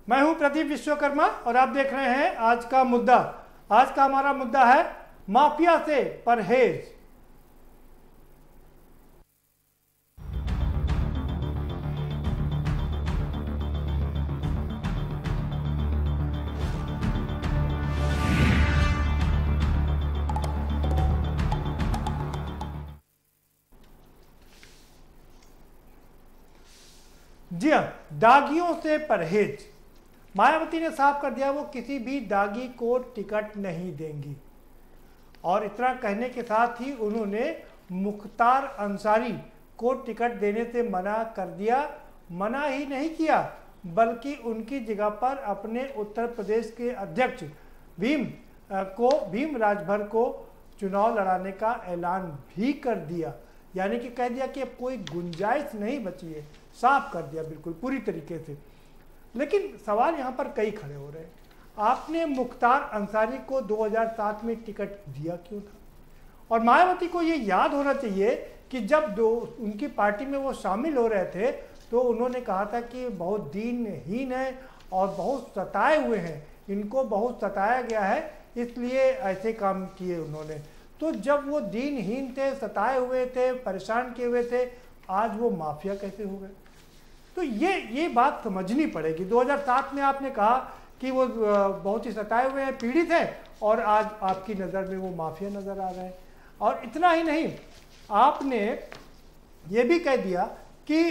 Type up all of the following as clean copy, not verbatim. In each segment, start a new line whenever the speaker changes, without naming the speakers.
मैं हूं प्रदीप विश्वकर्मा और आप देख रहे हैं आज का मुद्दा। आज का हमारा मुद्दा है माफिया से परहेज। जी हाँ, दागियों से परहेज। मायावती ने साफ कर दिया वो किसी भी दागी को टिकट नहीं देंगी। और इतना कहने के साथ ही उन्होंने मुख्तार अंसारी को टिकट देने से मना कर दिया। मना ही नहीं किया बल्कि उनकी जगह पर अपने उत्तर प्रदेश के अध्यक्ष भीम राजभर को चुनाव लड़ाने का ऐलान भी कर दिया। यानी कि कह दिया कि अब कोई गुंजाइश नहीं बची है, साफ कर दिया बिल्कुल पूरी तरीके से। लेकिन सवाल यहाँ पर कई खड़े हो रहे हैं। आपने मुख्तार अंसारी को 2007 में टिकट दिया क्यों था? और मायावती को ये याद होना चाहिए कि जब उनकी पार्टी में वो शामिल हो रहे थे तो उन्होंने कहा था कि बहुत दीनहीन है और बहुत सताए हुए हैं, इनको बहुत सताया गया है, इसलिए ऐसे काम किए उन्होंने। तो जब वो दीनहीन थे, सताए हुए थे, परेशान किए हुए थे, आज वो माफिया कैसे हो गए? तो ये बात समझनी पड़ेगी। 2007 में आपने कहा कि वो बहुत ही सताए हुए हैं, पीड़ित हैं, और आज आपकी नज़र में वो माफिया नज़र आ रहे हैं। और इतना ही नहीं, आपने ये भी कह दिया कि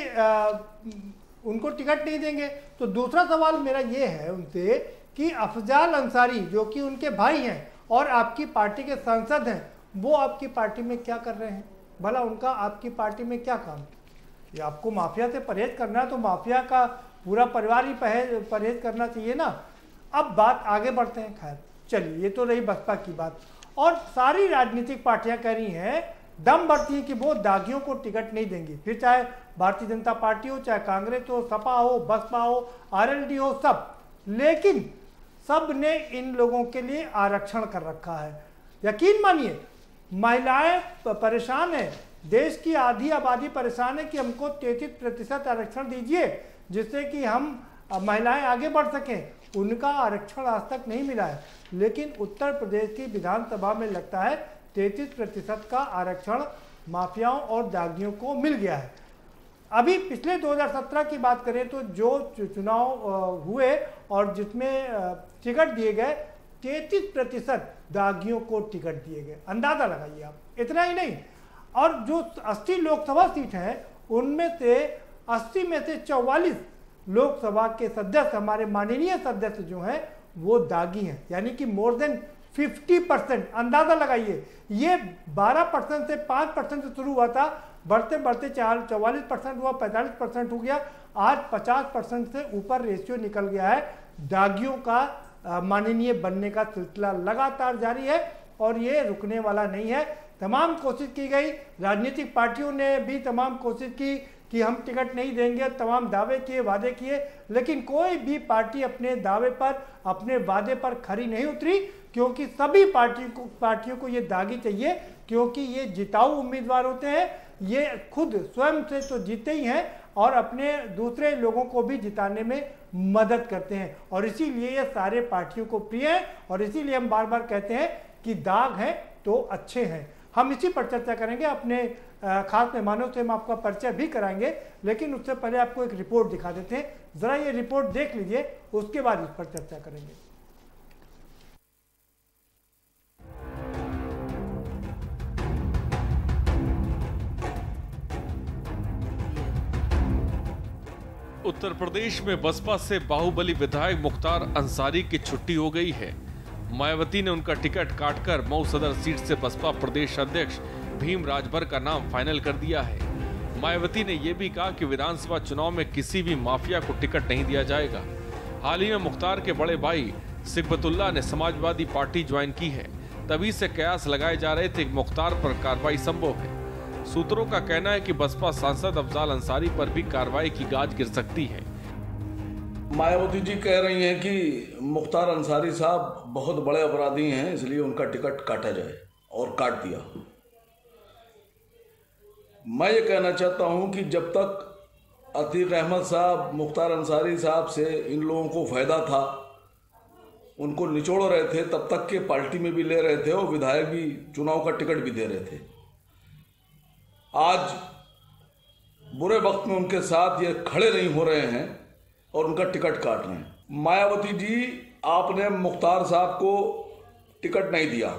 उनको टिकट नहीं देंगे। तो दूसरा सवाल मेरा ये है उनसे कि अफजाल अंसारी जो कि उनके भाई हैं और आपकी पार्टी के सांसद हैं, वो आपकी पार्टी में क्या कर रहे हैं? भला उनका आपकी पार्टी में क्या काम? ये आपको माफिया से परहेज करना है तो माफिया का पूरा परिवार ही परहेज करना चाहिए ना। अब बात आगे बढ़ते हैं। खैर चलिए, ये तो रही बसपा की बात। और सारी राजनीतिक पार्टियां कह रही हैं, दम भरती हैं कि वो दागियों को टिकट नहीं देंगी। फिर चाहे भारतीय जनता पार्टी हो, चाहे कांग्रेस हो, सपा हो, बसपा हो, आरएलडी हो, सब। लेकिन सब ने इन लोगों के लिए आरक्षण कर रखा है। यकीन मानिए, महिलाएं परेशान है, देश की आधी आबादी परेशान है कि हमको 33% आरक्षण दीजिए जिससे कि हम महिलाएं आगे बढ़ सकें। उनका आरक्षण आज तक नहीं मिला है। लेकिन उत्तर प्रदेश की विधानसभा में लगता है 33% का आरक्षण माफियाओं और दागियों को मिल गया है। अभी पिछले 2017 की बात करें तो जो चुनाव हुए और जिसमें टिकट दिए गए, 33% दागियों को टिकट दिए गए। अंदाजा लगाइए आप। इतना ही नहीं, और जो 80 लोकसभा सीट हैं उनमें से 80 में से 44 लोकसभा के सदस्य, हमारे माननीय सदस्य जो हैं, वो दागी हैं। यानी कि मोर देन 50%। अंदाजा लगाइए, ये 12% से 5% से शुरू हुआ था, बढ़ते बढ़ते 44% हुआ, 45% हो गया, आज 50% से ऊपर रेशियो निकल गया है। दागियों का माननीय बनने का सिलसिला लगातार जारी है और ये रुकने वाला नहीं है। तमाम कोशिश की गई, राजनीतिक पार्टियों ने भी तमाम कोशिश की कि हम टिकट नहीं देंगे, तमाम दावे किए, वादे किए, लेकिन कोई भी पार्टी अपने दावे पर, अपने वादे पर खरी नहीं उतरी। क्योंकि सभी पार्टियों को ये दागी चाहिए, क्योंकि ये जिताऊ उम्मीदवार होते हैं। ये खुद स्वयं से तो जीते ही हैं और अपने दूसरे लोगों को भी जिताने में मदद करते हैं। और इसीलिए ये सारे पार्टियों को प्रिय है और इसीलिए हम बार बार कहते हैं कि दाग हैं तो अच्छे हैं। हम इसी पर चर्चा करेंगे। अपने खास मेहमानों से हम आपका परिचय भी कराएंगे, लेकिन उससे पहले आपको एक रिपोर्ट दिखा देते हैं। जरा ये रिपोर्ट देख लीजिए, उसके बाद इस पर चर्चा करेंगे।
उत्तर प्रदेश में बसपा से बाहुबली विधायक मुख्तार अंसारी की छुट्टी हो गई है। मायावती ने उनका टिकट काटकर मऊ सदर सीट से बसपा प्रदेश अध्यक्ष भीम राजभर का नाम फाइनल कर दिया है। मायावती ने यह भी कहा कि विधानसभा चुनाव में किसी भी माफिया को टिकट नहीं दिया जाएगा। हाल ही में मुख्तार के बड़े भाई सिकबतुल्लाह ने समाजवादी पार्टी ज्वाइन की है। तभी से कयास लगाए जा रहे थे कि मुख्तार पर कार्रवाई संभव है। सूत्रों का कहना है कि बसपा सांसद अफजाल अंसारी पर भी कार्रवाई की गाज गिर सकती है।
मायावती जी कह रही हैं कि मुख्तार अंसारी साहब बहुत बड़े अपराधी हैं, इसलिए उनका टिकट काटा जाए, और काट दिया। मैं ये कहना चाहता हूं कि जब तक अतीक अहमद साहब, मुख्तार अंसारी साहब से इन लोगों को फायदा था, उनको निचोड़ रहे थे, तब तक के पार्टी में भी ले रहे थे और विधायक भी चुनाव का टिकट भी दे रहे थे। आज बुरे वक्त में उनके साथ ये खड़े नहीं हो रहे हैं और उनका टिकट काट रहे हैं। मायावती जी, आपने मुख्तार साहब को टिकट नहीं दिया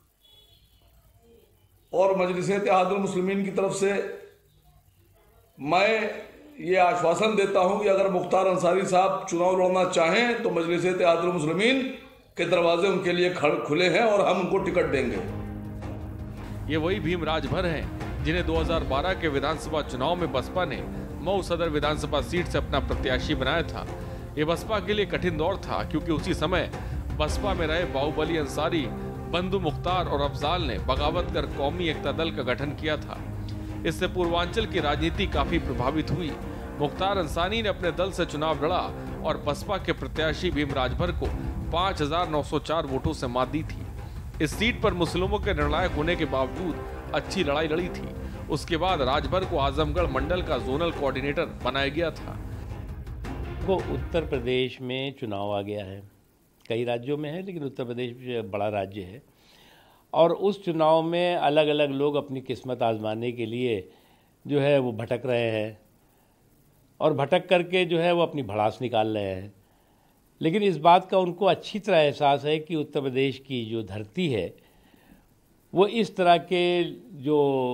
और मजलिस इत्तेहादुल मुस्लिमीन की तरफ से मैं ये आश्वासन देता हूं कि अगर मुख्तार अंसारी साहब चुनाव लड़ना चाहें तो मजलिस इत्तेहादुल मुस्लिमीन के दरवाजे उनके लिए खुले हैं और हम उनको टिकट देंगे।
ये वही भीम राजभर हैं जिन्हें 2012 के विधानसभा चुनाव में बसपा ने मऊ सदर विधानसभा सीट से अपना प्रत्याशी बनाया था। ये बसपा के लिए कठिन दौर था क्योंकि उसी समय बसपा में रहे बाहुबली अंसारी, बंधु मुख्तार और अफजाल ने बगावत कर कौमी एकता दल का गठन किया था। इससे पूर्वांचल की राजनीति काफी प्रभावित हुई। मुख्तार अंसारी ने अपने दल से चुनाव लड़ा और बसपा के प्रत्याशी भीम राजभर को 5,904 वोटों से मात दी थी। इस सीट पर मुस्लिमों के निर्णायक होने के बावजूद अच्छी लड़ाई लड़ी थी। उसके बाद राजभर को आजमगढ़ मंडल का जोनल कोऑर्डिनेटर बनाया गया था।
को उत्तर प्रदेश में चुनाव आ गया है, कई राज्यों में है लेकिन उत्तर प्रदेश बड़ा राज्य है और उस चुनाव में अलग अलग लोग अपनी किस्मत आजमाने के लिए जो है वो भटक रहे हैं और भटक करके जो है वो अपनी भड़ास निकाल रहे हैं। लेकिन इस बात का उनको अच्छी तरह एहसास है कि उत्तर प्रदेश की जो धरती है वो इस तरह के जो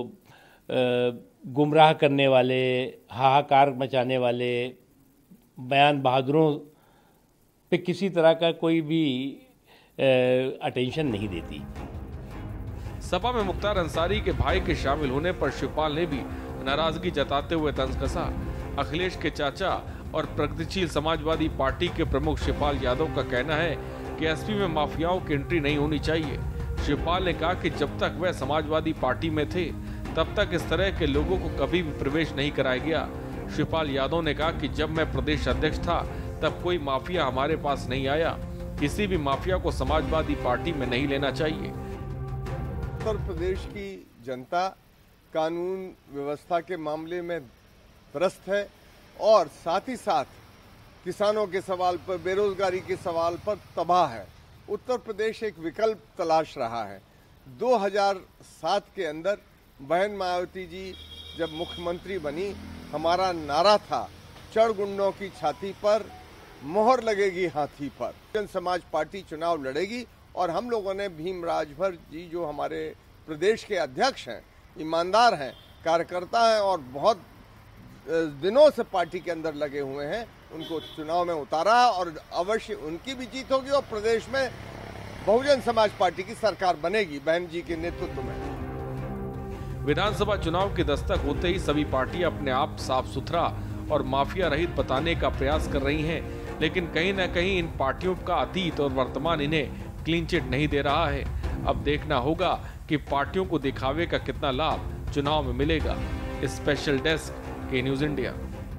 गुमराह करने वाले, हाहाकार मचाने वाले बयान बहादुरों पे किसी तरह का कोई भी अटेंशन नहीं देती।
सपा में मुख्तार अंसारी के भाई के शामिल होने पर शिवपाल ने भी नाराजगी जताते हुए तंज कसा। अखिलेश के चाचा और प्रगतिशील समाजवादी पार्टी के प्रमुख शिवपाल यादव का कहना है कि एसपी में माफियाओं की एंट्री नहीं होनी चाहिए। शिवपाल ने कहा कि जब तक वह समाजवादी पार्टी में थे तब तक इस तरह के लोगों को कभी भी प्रवेश नहीं कराया गया। शिवपाल यादव ने कहा कि जब मैं प्रदेश अध्यक्ष था तब कोई माफिया हमारे पास नहीं आया। किसी भी माफिया को समाजवादी पार्टी में नहीं लेना चाहिए।
उत्तर प्रदेश की जनता कानून व्यवस्था के मामले में त्रस्त है और साथ ही साथ किसानों के सवाल पर, बेरोजगारी के सवाल पर तबाह है। उत्तर प्रदेश एक विकल्प तलाश रहा है। 2007 के अंदर बहन मायावती जी जब मुख्यमंत्री बनी, हमारा नारा था चढ़ गुंडों की छाती पर मोहर लगेगी हाथी पर। जन समाज पार्टी चुनाव लड़ेगी और हम लोगों ने भीम राजभर जी जो हमारे प्रदेश के अध्यक्ष हैं, ईमानदार हैं, कार्यकर्ता हैं और बहुत दिनों से पार्टी के अंदर लगे हुए हैं, उनको चुनाव में उतारा और अवश्य उनकी भी जीत होगी और प्रदेश में बहुजन समाज पार्टी की सरकार बनेगी बहन जी के नेतृत्व में।
विधानसभा चुनाव की दस्तक होते ही सभी पार्टियां अपने आप साफ सुथरा और माफिया रहित बताने का प्रयास कर रही हैं, लेकिन कहीं न कहीं इन पार्टियों का अतीत और वर्तमान इन्हें क्लीन चिट नहीं दे रहा है। अब देखना होगा कि पार्टियों को दिखावे का कितना लाभ चुनाव में मिलेगा। स्पेशल डेस्क के न्यूज़ इंडिया।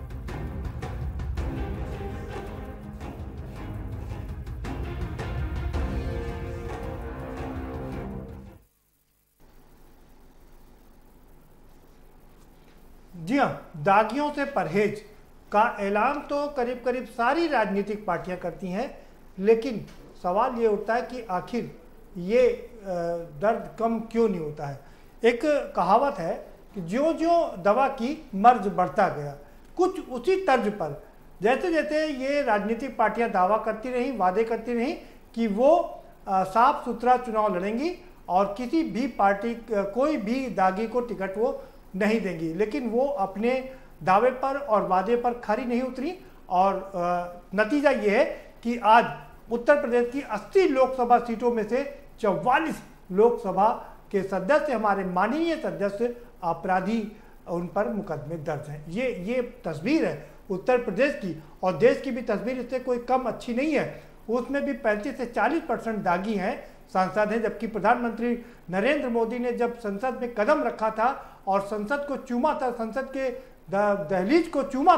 जी हाँ, दागियों से परहेज का ऐलान तो करीब करीब सारी राजनीतिक पार्टियां करती हैं, लेकिन सवाल ये उठता है कि आखिर ये दर्द कम क्यों नहीं होता है। एक कहावत है कि जो जो दवा की मर्ज बढ़ता गया, कुछ उसी तर्ज पर जैसे जैसे ये राजनीतिक पार्टियां दावा करती रहीं, वादे करती रहीं कि वो साफ सुथरा चुनाव लड़ेंगी और किसी भी पार्टी, कोई भी दागी को टिकट वो नहीं देंगी, लेकिन वो अपने दावे पर और वादे पर खरी नहीं उतरी और नतीजा ये है कि आज उत्तर प्रदेश की 80 लोकसभा सीटों में से 44 लोकसभा के सदस्य, हमारे माननीय सदस्य अपराधी, उन पर मुकदमे दर्ज हैं। ये तस्वीर है उत्तर प्रदेश की और देश की भी तस्वीर इससे कोई कम अच्छी नहीं है। उसमें भी 35 से 40% दागी हैं, सांसद हैं, जबकि प्रधानमंत्री नरेंद्र मोदी ने जब संसद में कदम रखा था और संसद को चूमा था, संसद के दहलीज को चूमा था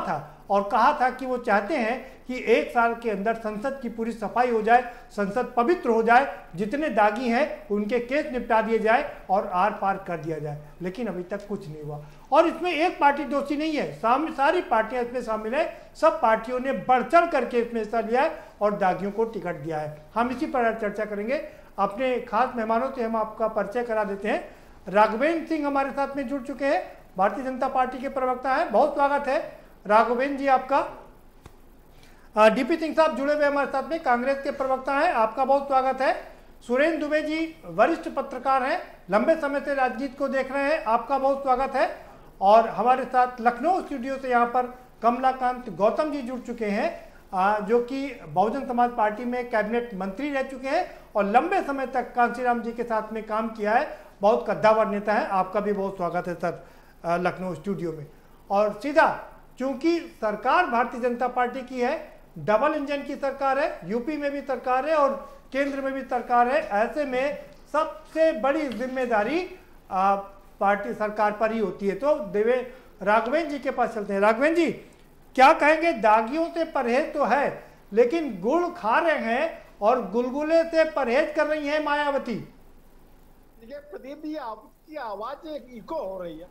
और कहा था कि वो चाहते हैं कि 1 साल के अंदर संसद की पूरी सफाई हो जाए, संसद पवित्र हो जाए, जितने दागी हैं उनके केस निपटा दिए जाए और आर पार कर दिया जाए। लेकिन अभी तक कुछ नहीं हुआ। और इसमें एक पार्टी दोषी नहीं है, सारी पार्टियां इसमें शामिल है। सब पार्टियों ने बढ़ चढ़ करके इसमें हिस्सा लिया है और दागियों को टिकट दिया है। हम इसी पर चर्चा करेंगे। अपने खास मेहमानों से हम आपका परिचय करा देते हैं। राघवेंद्र सिंह हमारे साथ में जुड़ चुके हैं, भारतीय जनता पार्टी के प्रवक्ता हैं। बहुत स्वागत है राघवेंद्र जी आपका। डीपी सिंह साहब जुड़े हुए हमारे साथ में, कांग्रेस के प्रवक्ता हैं, आपका बहुत स्वागत है। सुरेंद्र दुबे जी वरिष्ठ पत्रकार हैं, लंबे समय से राजनीति को देख रहे हैं, आपका बहुत स्वागत है। और हमारे साथ लखनऊ स्टूडियो से यहाँ पर कमलाकांत गौतम जी जुड़ चुके हैं, जो कि बहुजन समाज पार्टी में कैबिनेट मंत्री रह चुके हैं और लंबे समय तक कांशीराम जी के साथ में काम किया है, बहुत कद्दावर नेता है। आपका भी बहुत स्वागत है सर लखनऊ स्टूडियो में। और सीधा, चूंकि सरकार भारतीय जनता पार्टी की है, डबल इंजन की सरकार है, यूपी में भी सरकार है और केंद्र में भी सरकार है, ऐसे में सबसे बड़ी जिम्मेदारी पार्टी सरकार पर ही होती है। तो राघवेंद्र जी के पास चलते हैं। राघवेंद्र जी, क्या कहेंगे? दागियों से परहेज तो है, लेकिन गुड़ खा रहे हैं और गुलगुले से परहेज कर रही है मायावती।
देखिए प्रदीप जी, आपकी आवाज एक इको हो रही है।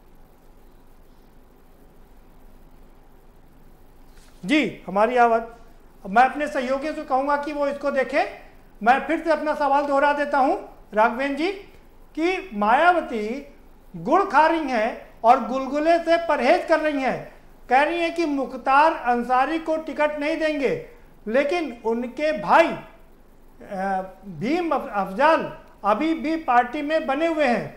जी, हमारी आवाज, मैं अपने सहयोगियों से कहूंगा कि वो इसको देखें। मैं फिर से अपना सवाल दोहरा देता हूं राघवेंद्र जी, कि मायावती गुड़ खा रही हैं और गुलगुले से परहेज कर रही हैं। कह रही हैं कि मुख्तार अंसारी को टिकट नहीं देंगे, लेकिन उनके भाई भीम अफजाल अभी भी पार्टी में बने हुए हैं।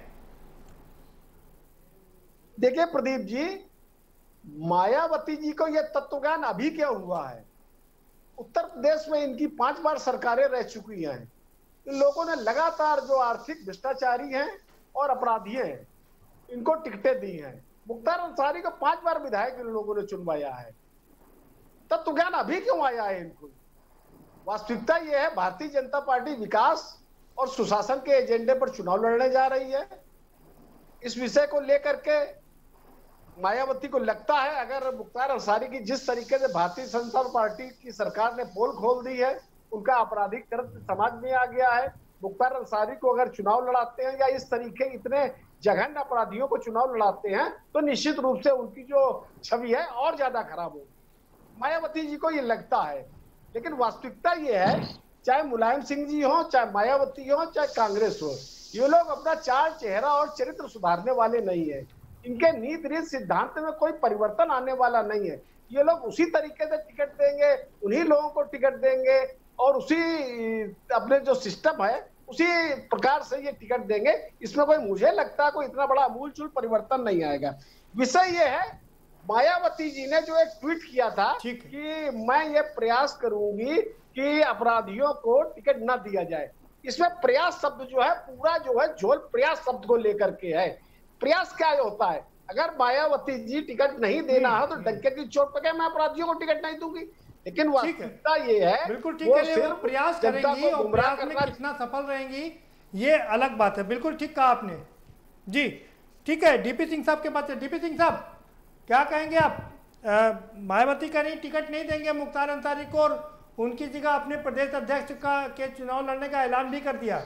देखिए प्रदीप जी, मायावती जी को यह तत्वज्ञान अभी क्या हुआ है? उत्तर प्रदेश में इनकी 5 बार सरकारें रह चुकी हैं। इन लोगों ने लगातार जो आर्थिक भ्रष्टाचारी हैं और अपराधी हैं, इनको टिकटें दी हैं। मुख्तार अंसारी को 5 बार विधायक इन लोगों ने चुनवाया है। तत्वज्ञान अभी क्यों आया है इनको? वास्तविकता यह है, भारतीय जनता पार्टी विकास और सुशासन के एजेंडे पर चुनाव लड़ने जा रही है। इस विषय को लेकर के मायावती को लगता है, अगर मुख्तार अंसारी की जिस तरीके से भारतीय जनता पार्टी की सरकार ने पोल खोल दी है, उनका आपराधिक चरित्र समाज में आ गया है, मुख्तार अंसारी को अगर चुनाव लड़ाते हैं या इस तरीके इतने जघन्य अपराधियों को चुनाव लड़ाते हैं, तो निश्चित रूप से उनकी जो छवि है और ज्यादा खराब होगी। मायावती जी को ये लगता है, लेकिन वास्तविकता ये है, चाहे मुलायम सिंह जी हो, चाहे मायावती हो, चाहे कांग्रेस हो, ये लोग अपना चाल चेहरा और चरित्र सुधारने वाले नहीं है। इनके नीति रीति सिद्धांत में कोई परिवर्तन आने वाला नहीं है। ये लोग उसी तरीके से टिकट देंगे, उन्हीं लोगों को टिकट देंगे और उसी अपने जो सिस्टम है उसी प्रकार से ये टिकट देंगे। इसमें कोई, मुझे लगता है, कोई इतना बड़ा अमूलचूल परिवर्तन नहीं आएगा। विषय ये है, मायावती जी ने जो एक ट्वीट किया था कि मैं ये प्रयास करूंगी कि अपराधियों को टिकट न दिया जाए, इसमें प्रयास शब्द जो है पूरा जो है झोल प्रयास शब्द को लेकर के है। प्रयास क्या होता है? अगर मायावती जी टिकट नहीं देना है तो डंके की चोट पर मैं अपराधियों को टिकट नहीं दूंगी, लेकिन वास्तविकता ये है,
बिल्कुल ठीक है, वो प्रयास करेंगी और प्रयास में कितना सफल रहेंगी ये अलग बात है। बिल्कुल ठीक कहा आपने जी। ठीक है, डीपी सिंह साहब के पास है। डीपी सिंह साहब, क्या कहेंगे आप? मायावती कह रही टिकट नहीं देंगे मुख्तार अंसारी को और उनकी जगह अपने प्रदेश अध्यक्ष के चुनाव लड़ने का ऐलान भी कर दिया।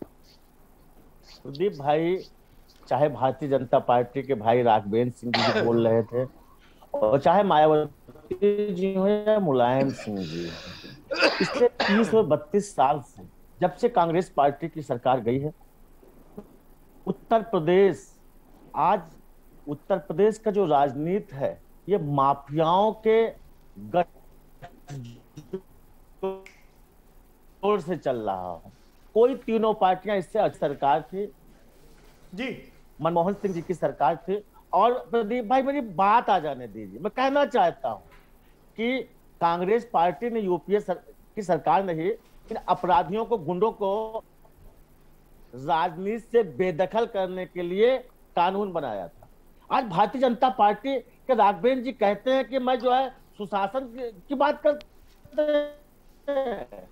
सुदीप भाई, चाहे भारतीय जनता पार्टी के भाई राघवेंद्र सिंह जी बोल रहे थे और चाहे मायावती जी हो या मुलायम सिंह जी, पिछले 30 और 32 साल से जब से कांग्रेस पार्टी की सरकार गई है, उत्तर प्रदेश, आज उत्तर प्रदेश का जो राजनीति है ये माफियाओं के गठजोड़ से चल रहा है। कोई तीनों पार्टियां इससे अच्छी सरकार थी
जी,
मनमोहन सिंह जी की सरकार थी। और प्रदीप भाई, मेरी बात आ जाने दीजिए, मैं कहना चाहता हूं कि कांग्रेस पार्टी ने यूपीए की सरकार नहीं, इन अपराधियों को, गुंडों को राजनीति से बेदखल करने के लिए कानून बनाया था। आज भारतीय जनता पार्टी के राघवेंद्र जी कहते हैं कि मैं जो है सुशासन की बात करते हैं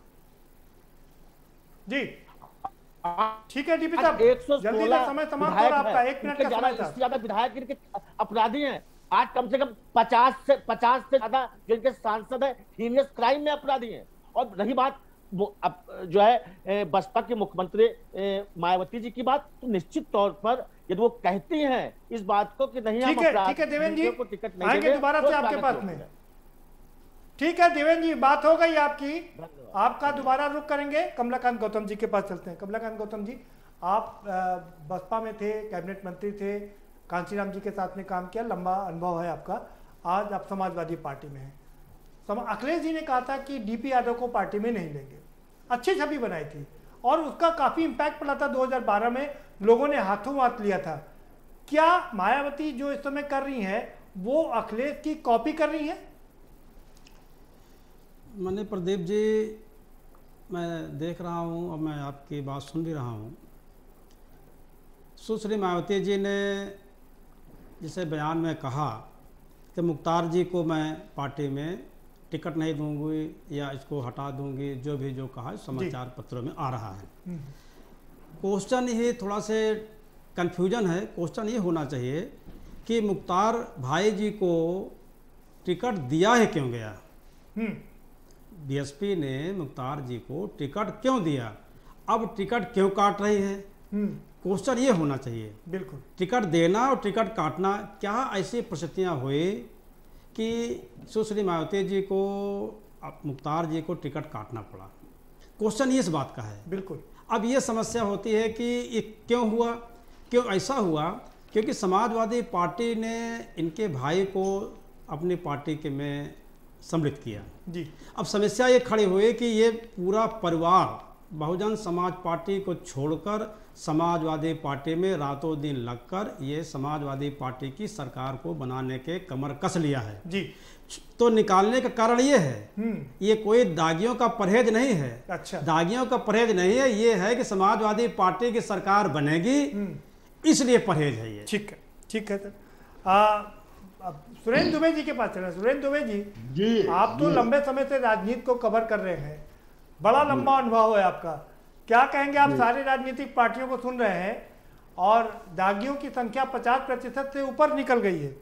जी। ठीक है डीपी साहब, जल्दी से समय समाप्त हो रहा है आपका, 1 मिनट का समय था।
ज्यादा विधायक इनके अपराधी हैं, आज कम से कम 50 से ज्यादा जिनके सांसद है हीनियस क्राइम में अपराधी हैं। और रही बात अब जो है बसपा के मुख्यमंत्री मायावती जी की बात, तो निश्चित तौर पर यदि वो कहती हैं इस बात को कि नहीं
ठीक है देवेंद्र जी,
को टिकट नहीं
आएंगे दोबारा से आपके पास में। ठीक है देवेंद्र जी, बात हो गई आपकी, आपका दोबारा रुख करेंगे। कमलाकांत गौतम जी के पास चलते हैं। कमलाकांत गौतम जी, आप बसपा में थे, कैबिनेट मंत्री थे, कांचीराम जी के साथ में काम किया, लंबा अनुभव है आपका। आज आप समाजवादी पार्टी में हैं। अखिलेश जी ने कहा था कि डीपी यादव को पार्टी में नहीं लेंगे, अच्छी छवि बनाई थी और उसका काफी इंपैक्ट पड़ा था। 2012 में लोगों ने हाथों हाथ लिया था। क्या मायावती जो इस समय कर रही हैं वो अखिलेश की कॉपी कर रही हैं?
मैंने प्रदीप जी, मैं देख रहा हूं और मैं आपकी बात सुन भी रहा हूं। सुश्री मायावती जी ने जिसे बयान में कहा कि मुख्तार जी को मैं पार्टी में टिकट नहीं दूंगी या इसको हटा दूंगी, जो भी जो कहा समाचार पत्रों में आ रहा है। क्वेश्चन ही थोड़ा से कंफ्यूजन है। क्वेश्चन ये होना चाहिए कि मुख्तार भाई जी को टिकट दिया है क्यों गया? बीएसपी ने मुख्तार जी को टिकट क्यों दिया? अब टिकट क्यों काट रही है? क्वेश्चन ये होना चाहिए।
बिल्कुल, टिकट
देना और टिकट काटना, क्या ऐसी परिस्थितियां हुई कि सुश्री मायावती जी को मुख्तार जी को टिकट काटना पड़ा? क्वेश्चन ये इस बात का है।
बिल्कुल।
अब ये समस्या होती है कि ये क्यों हुआ, क्यों ऐसा हुआ? क्योंकि समाजवादी पार्टी ने इनके भाई को अपनी पार्टी के में सम्मिलित किया
जी।
अब समस्या ये खड़ी हुई कि ये पूरा परिवार बहुजन समाज पार्टी को छोड़कर समाजवादी पार्टी में रातों दिन लगकर ये समाजवादी पार्टी की सरकार को बनाने के कमर कस लिया है
जी।
तो निकालने का कारण ये है, ये कोई दागियों का परहेज नहीं है।
अच्छा,
दागियों का परहेज नहीं है, ये है कि समाजवादी पार्टी की सरकार बनेगी, इसलिए परहेज है ये।
ठीक है, ठीक है सर। सुरेंद्र दुबे जी के पास चले। सुरेंद्र दुबे जी, आप तो लंबे समय से राजनीति को कवर कर रहे हैं, बड़ा लंबा अनुभव है आपका। क्या कहेंगे? आप सारी राजनीतिक पार्टियों को सुन रहे हैं और दागियों की संख्या 50% से ऊपर निकल गई है।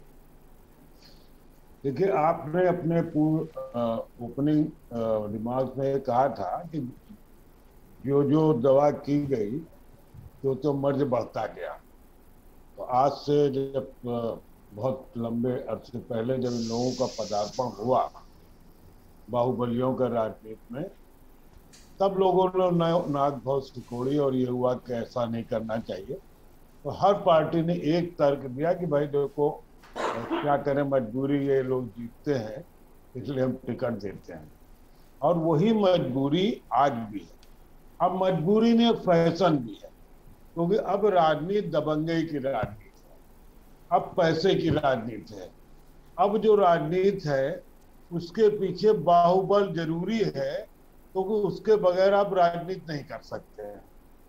देखिए, आपने अपने ओपनिंग रिमार्क्स में कहा था कि जो जो दवा की गई तो मर्ज बढ़ता गया। तो आज से जब बहुत लंबे अरसे पहले जब इन लोगों का पदार्पण हुआ बाहुबलियों का राजनीति में, तब लोगों ने नाक बहुत सिकोड़ी और ये हुआ कि ऐसा नहीं करना चाहिए। तो हर पार्टी ने एक तर्क दिया कि भाई देखो क्या करें, मजबूरी, ये लोग जीतते हैं इसलिए हम टिकट देते हैं। और वही मजबूरी आज भी है। अब मजबूरी ने फैशन भी है, क्योंकि अब राजनीति दबंगई की राजनीति है, अब पैसे की राजनीति है। अब जो राजनीति है उसके पीछे बाहुबल जरूरी है, क्योंकि उसके बगैर आप राजनीति नहीं कर सकते हैं।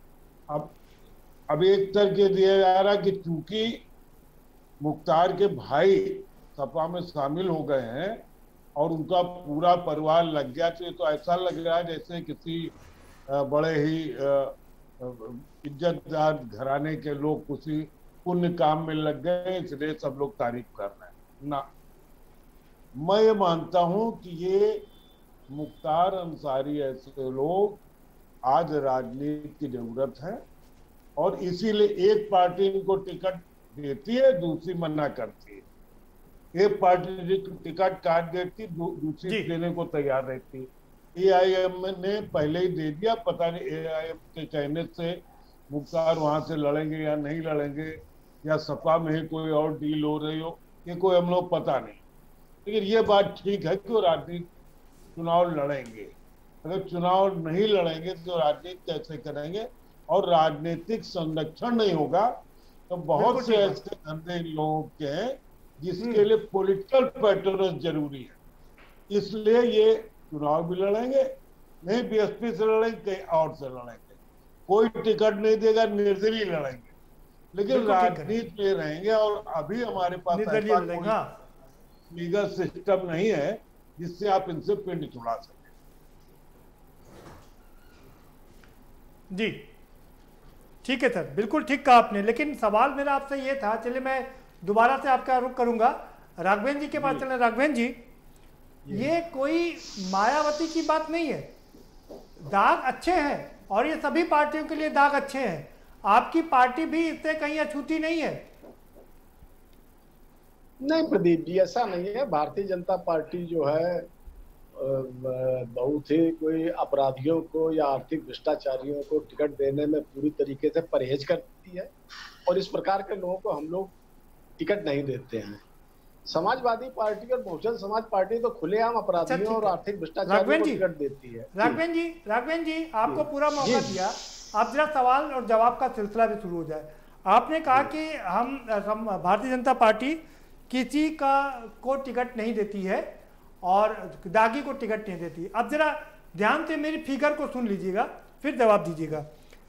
अब एक तर्क ये दिया जा रहा कि चूंकि मुख्तार के भाई सपा में शामिल हो गए हैं और उनका पूरा परिवार लग गया, तो ये तो ऐसा लग रहा है जैसे किसी बड़े ही इज्जतदार घराने के लोग किसी पुण्य काम में लग गए, इसलिए सब लोग तारीफ कर रहे हैं ना। मैं ये मानता हूं कि ये मुख्तार अंसारी ऐसे लोग आज राजनीति की जरूरत है और इसीलिए एक पार्टी इनको टिकट देती है, दूसरी मना करती है। एक पार्टी टिकट काट देती, दूसरी देने को तैयार रहती है। एआईएम ने पहले ही दे दिया, पता नहीं एआईएम के कहने से मुख्तार वहां से लड़ेंगे या नहीं लड़ेंगे, या सपा में ही कोई और डील हो रही हो, ये कोई हम लोग पता नहीं। लेकिन ये बात ठीक है कि वो राजनीति चुनाव लड़ेंगे। अगर चुनाव नहीं लड़ेंगे तो राजनीति कैसे करेंगे? और राजनीतिक संरक्षण नहीं होगा तो बहुत से ऐसे धंधे लोगों के हैं जिसके लिए पॉलिटिकल पैटर्न जरूरी है। इसलिए ये चुनाव भी लड़ेंगे, नहीं बीएसपी से लड़ेंगे, कहीं और से लड़ेंगे, कोई टिकट नहीं देगा, निर्दलीय लड़ेंगे, लेकिन राजनीति में रहेंगे। और अभी हमारे पास लीगल सिस्टम नहीं है जिससे आप इनसे पिंड छुड़ा सकें।
जी ठीक है सर, बिल्कुल ठीक कहा आपने। लेकिन सवाल मेरा आपसे ये था, चलिए मैं दोबारा से आपका रुख करूंगा। राघवेंद्र जी के पास चले। राघवेंद्र जी, ये कोई मायावती की बात नहीं है, दाग अच्छे हैं और ये सभी पार्टियों के लिए दाग अच्छे हैं, आपकी पार्टी भी इससे कहीं अछूती नहीं है।
नहीं प्रदीप जी, ऐसा नहीं है। भारतीय जनता पार्टी जो है बहुत ही कोई अपराधियों को या आर्थिक भ्रष्टाचारियों को टिकट देने में पूरी तरीके से परहेज करती है, और इस प्रकार के लोगों को हम लोग टिकट नहीं देते हैं। समाजवादी पार्टी और बहुजन समाज पार्टी तो खुलेआम अपराधियों और आर्थिक भ्रष्टाचारियों को टिकट देती है।
राघवेंद्र जी आपको पूरा मौका दिया, आप जरा सवाल और जवाब का सिलसिला भी शुरू हो जाए। आपने कहा कि हम भारतीय जनता पार्टी किसी को टिकट नहीं देती है और दागी को टिकट नहीं देती। अब जरा ध्यान से मेरी फिगर को सुन लीजिएगा, फिर जवाब दीजिएगा।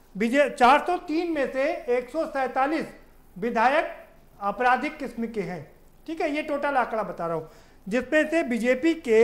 403 में से 147 विधायक आपराधिक किस्म के हैं, ठीक है, ये टोटल आंकड़ा बता रहा हूं, जिसमें से बीजेपी के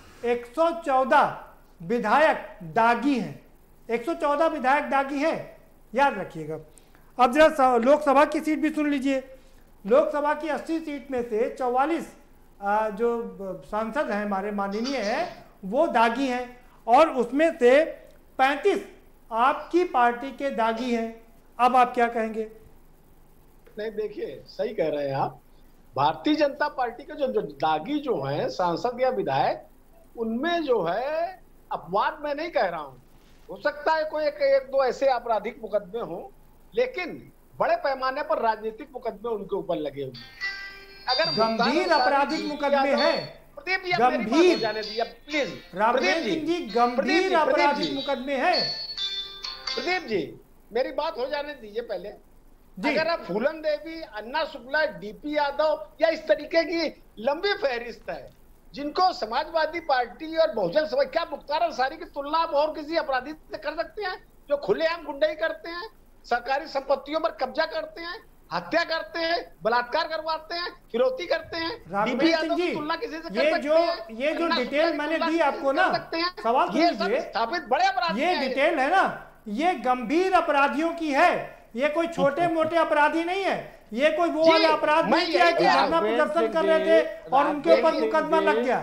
114 विधायक दागी हैं। 114 विधायक दागी हैं, याद रखिएगा। अब जरा लोकसभा की सीट भी सुन लीजिए। लोकसभा की 80 सीट में से 44 जो सांसद हैं हमारे माननीय हैं वो दागी हैं, और उसमें से 35 आपकी पार्टी के दागी हैं। अब आप क्या कहेंगे?
नहीं, देखिए सही कह रहे हैं आप। भारतीय जनता पार्टी के जो दागी जो हैं सांसद या विधायक, उनमें जो है अपवाद मैं नहीं कह रहा हूं, हो सकता है कोई एक दो ऐसे आपराधिक मुकदमे हों, लेकिन बड़े पैमाने पर राजनीतिक मुकदमे उनके ऊपर लगे हुए। अगर
गंभीर आपराधिक मुकदमे हैं, गंभीर,
जाने दीजिए प्लीज
राघवेंद्र जी, गंभीर आपराधिक मुकदमे हैं।
प्रदीप जी मेरी बात हो जाने दीजिए पहले। अगर आप फूलन देवी, अन्ना शुक्ला, डीपी यादव या इस तरीके की लंबी फहरिस्त है जिनको समाजवादी पार्टी और बहुजन समाज, क्या मुख्तार अंसारी की तुलना आप और किसी अपराधी से कर सकते हैं जो खुलेआम गुंडाई करते हैं, सरकारी संपत्तियों पर कब्जा करते हैं, हत्या करते हैं, बलात्कार करवाते हैं, फिरौती करते हैं? डीपी यादव की तुलना किसी से कर सकते हैं?
ये जो डिटेल मैंने दी आपको ना, सवाल कीजिए,
स्थापित बड़े अपराधी,
ये डिटेल है ना, ये गंभीर अपराधियों की है, ये कोई छोटे मोटे अपराधी नहीं है। ये कोई वो वाला अपराध नहीं किया कि धरना प्रदर्शन कर रहे थे और उनके ऊपर मुकदमा लग गया।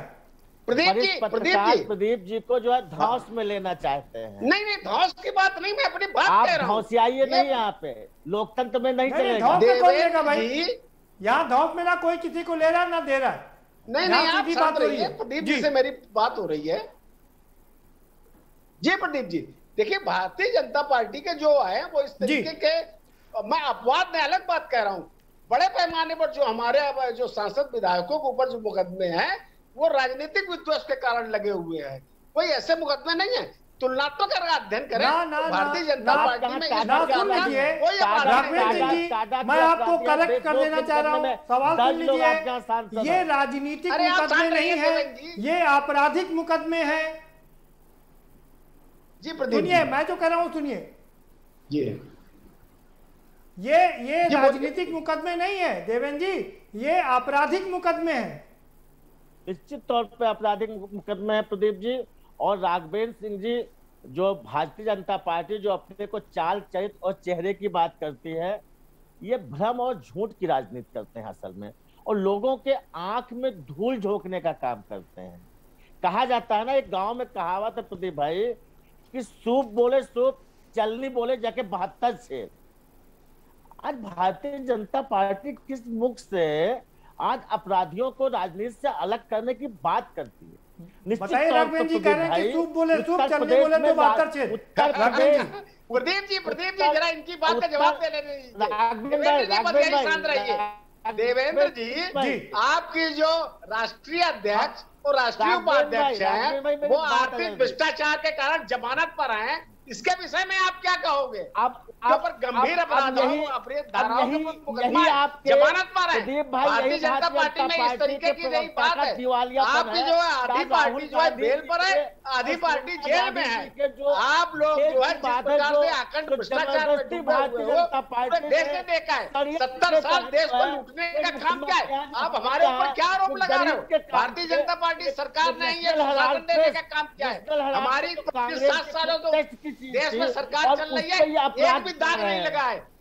प्रदीप जी को जो है धौंस में लेना चाहते हैं।
नहीं, धौंस की बात नहीं, मैं अपनी बात कह रहा हूं।
धौंसियाइए नहीं, यहाँ पे लोकतंत्र में नहीं चलेगा।
धौंस में कौन लेगा भाई? यहाँ धौंस में ना कोई किसी को ले रहा ना दे रहा है।
नहीं, आप बात हो रही है प्रदीप जी से, मेरी बात हो रही है जी। प्रदीप जी देखिए, भारतीय जनता पार्टी के जो है वो इस तरीके के, मैं अपवाद में अलग बात कह रहा हूं, बड़े पैमाने पर जो हमारे जो सांसद विधायकों के ऊपर जो मुकदमे हैं वो राजनीतिक विद्वेष के कारण लगे हुए हैं। कोई ऐसे मुकदमे नहीं है। तुलनात्मक अध्ययन करें भारतीय जनता पार्टी में।
मैं आपको करेक्ट कर देना चाह रहा हूँ, सवाल सुन लीजिए। ये राजनीतिक मुकदमे नहीं है, ये आपराधिक मुकदमे हैं
जी। प्रदीप
सुनिए, मैं जो कह रहा हूँ सुनिए, ये राजनीतिक मुकदमे नहीं है देवेंद्र जी, ये आपराधिक मुकदमे हैं।
निश्चित तौर पे आपराधिक मुकदमे है प्रदीप जी। और राघवेंद्र सिंह जी जो भारतीय जनता पार्टी जो अपने को चाल चरित्र और चेहरे की बात करती है, ये भ्रम और झूठ की राजनीति करते हैं असल में, और लोगों के आंख में धूल झोंकने का काम करते हैं। कहा जाता है ना, एक गांव में कहावत है प्रदीप भाई कि सूप बोले सूप, चलनी बोले जाके 72 शेर। आज भारतीय जनता पार्टी किस मुख से आज अपराधियों को राजनीति से अलग करने की बात करती है?
बताइए राघवेंद्र जी कह रहे हैं कि सूप बोले सूप, चलनी बोले तो 72 शेर।
प्रदीप जी जरा इनकी बात का जवाब दे देवेंद्र जी। आपकी जो राष्ट्रीय अध्यक्ष और राष्ट्रीय उपाध्यक्ष हैं वो आर्थिक भ्रष्टाचार के कारण जमानत पर हैं, इसके विषय में आप क्या कहोगे? आप गंभीर अपराधों जमानत पर है। भारतीय जनता पार्टी में इस तरीके की नहीं बात है। आपकी जो है आधी पार्टी जो है बेल पर है, आधी पार्टी जेल में है। आप लोग जो है जिस प्रकार से अखंड भ्रष्टाचार में डूबे हुए हो, पूरे देश ने देखा है। 70 साल देश को लूटने का काम क्या है? आप हमारे ऊपर क्या आरोप लगा रहे हो? भारतीय जनता पार्टी सरकार ने ये शासन देने का काम क्या है? हमारी 7 सालों तो देश में सरकार चल रही है, एक भी दाग नहीं लगा है।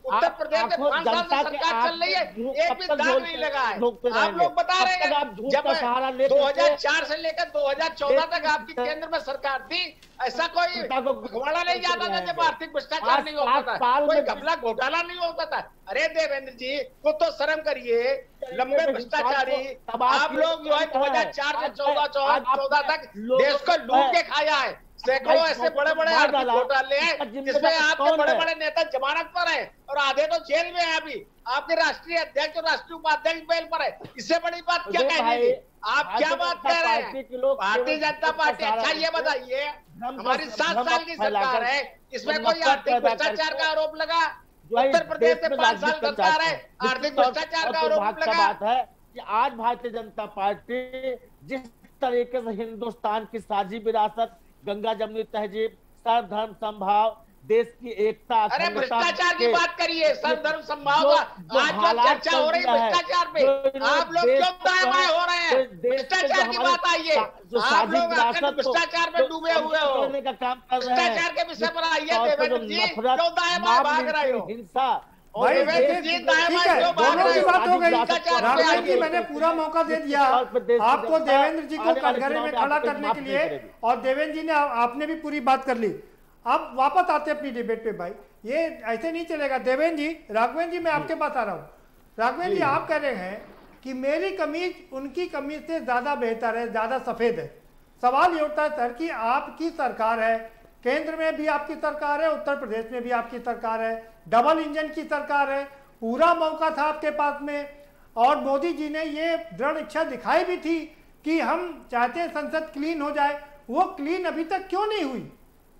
उत्तर प्रदेश में 5 साल से सरकार चल रही है, एक भी दाग नहीं लगा है। आप लोग बता रहे हैं जब 2004 से लेकर 2014 तक आपकी केंद्र में सरकार थी, ऐसा कोई भगवाड़ा नहीं जाता था जब आर्थिक भ्रष्टाचार नहीं होता था, कोई घपला घोटाला नहीं होता था। अरे देवेंद्र जी को तो शर्म करिए, लंबे भ्रष्टाचारी आप लोग जो है 2004 से 14 तक देश को लूट के खाया है। सैकड़ों ऐसे बड़े बड़े आर्थिक घोटाले हैं जिसमें आपके बड़े बड़े नेता जमानत पर है और आधे तो जेल में है। अभी आपके राष्ट्रीय अध्यक्ष और राष्ट्रीय उपाध्यक्ष बेल पर है। इससे बड़ी बात क्या कहेंगे? आप क्या बात कह रहे हैं? भारतीय जनता पार्टी, अच्छा ये बताइए, हमारी 7 साल की सरकार है, इसमें कोई आर्थिक भ्रष्टाचार का आरोप लगा? उत्तर प्रदेश में 5 साल सरकार है, आर्थिक भ्रष्टाचार का आरोप लगा?
बात है कि आज भारतीय जनता पार्टी जिस तरीके से हिंदुस्तान की साझी विरासत, गंगा जमुनी तहजीब, सर्वधर्म समभाव, देश की एकता,
अरे भ्रष्टाचार की बात करिए, सर्वधर्म समभाव का आज जो चर्चा हो रही है भ्रष्टाचार पे, आप लोग क्यों दाएं-बाएं हो रहे हैं? भ्रष्टाचार की बात आइए, आप लोग आकर भ्रष्टाचार में डूबे हुए हो, भ्रष्टाचार के विषय पर आइए देवेंद्र जी, क्यों दाएं-बाएं भाग रहे हो?
हिंसा
ठीक है, दोनों की बात हो गई। राघवेंद्र जी, मैंने पूरा मौका दे दिया आपको देवेंद्र जी को कटघरे में खड़ा करने के लिए, और देवेंद्र जी ने आपने भी पूरी बात कर ली। अब वापस आते अपनी डिबेट पे भाई, ये ऐसे नहीं चलेगा। देवेंद्र जी, राघवेंद्र जी मैं आपके पास आ रहा हूँ। राघवेंद्र जी, आप कह रहे हैं कि मेरी कमीज उनकी कमीज से ज्यादा बेहतर है, ज्यादा सफेद है। सवाल ये उठता है सर कि आपकी सरकार है, केंद्र में भी आपकी सरकार है, उत्तर प्रदेश में भी आपकी सरकार है, डबल इंजन की सरकार है, पूरा मौका था आपके पास में, और मोदी जी ने ये दृढ़ इच्छा दिखाई भी थी कि हम चाहते हैं संसद क्लीन हो जाए। वो क्लीन अभी तक क्यों नहीं हुई?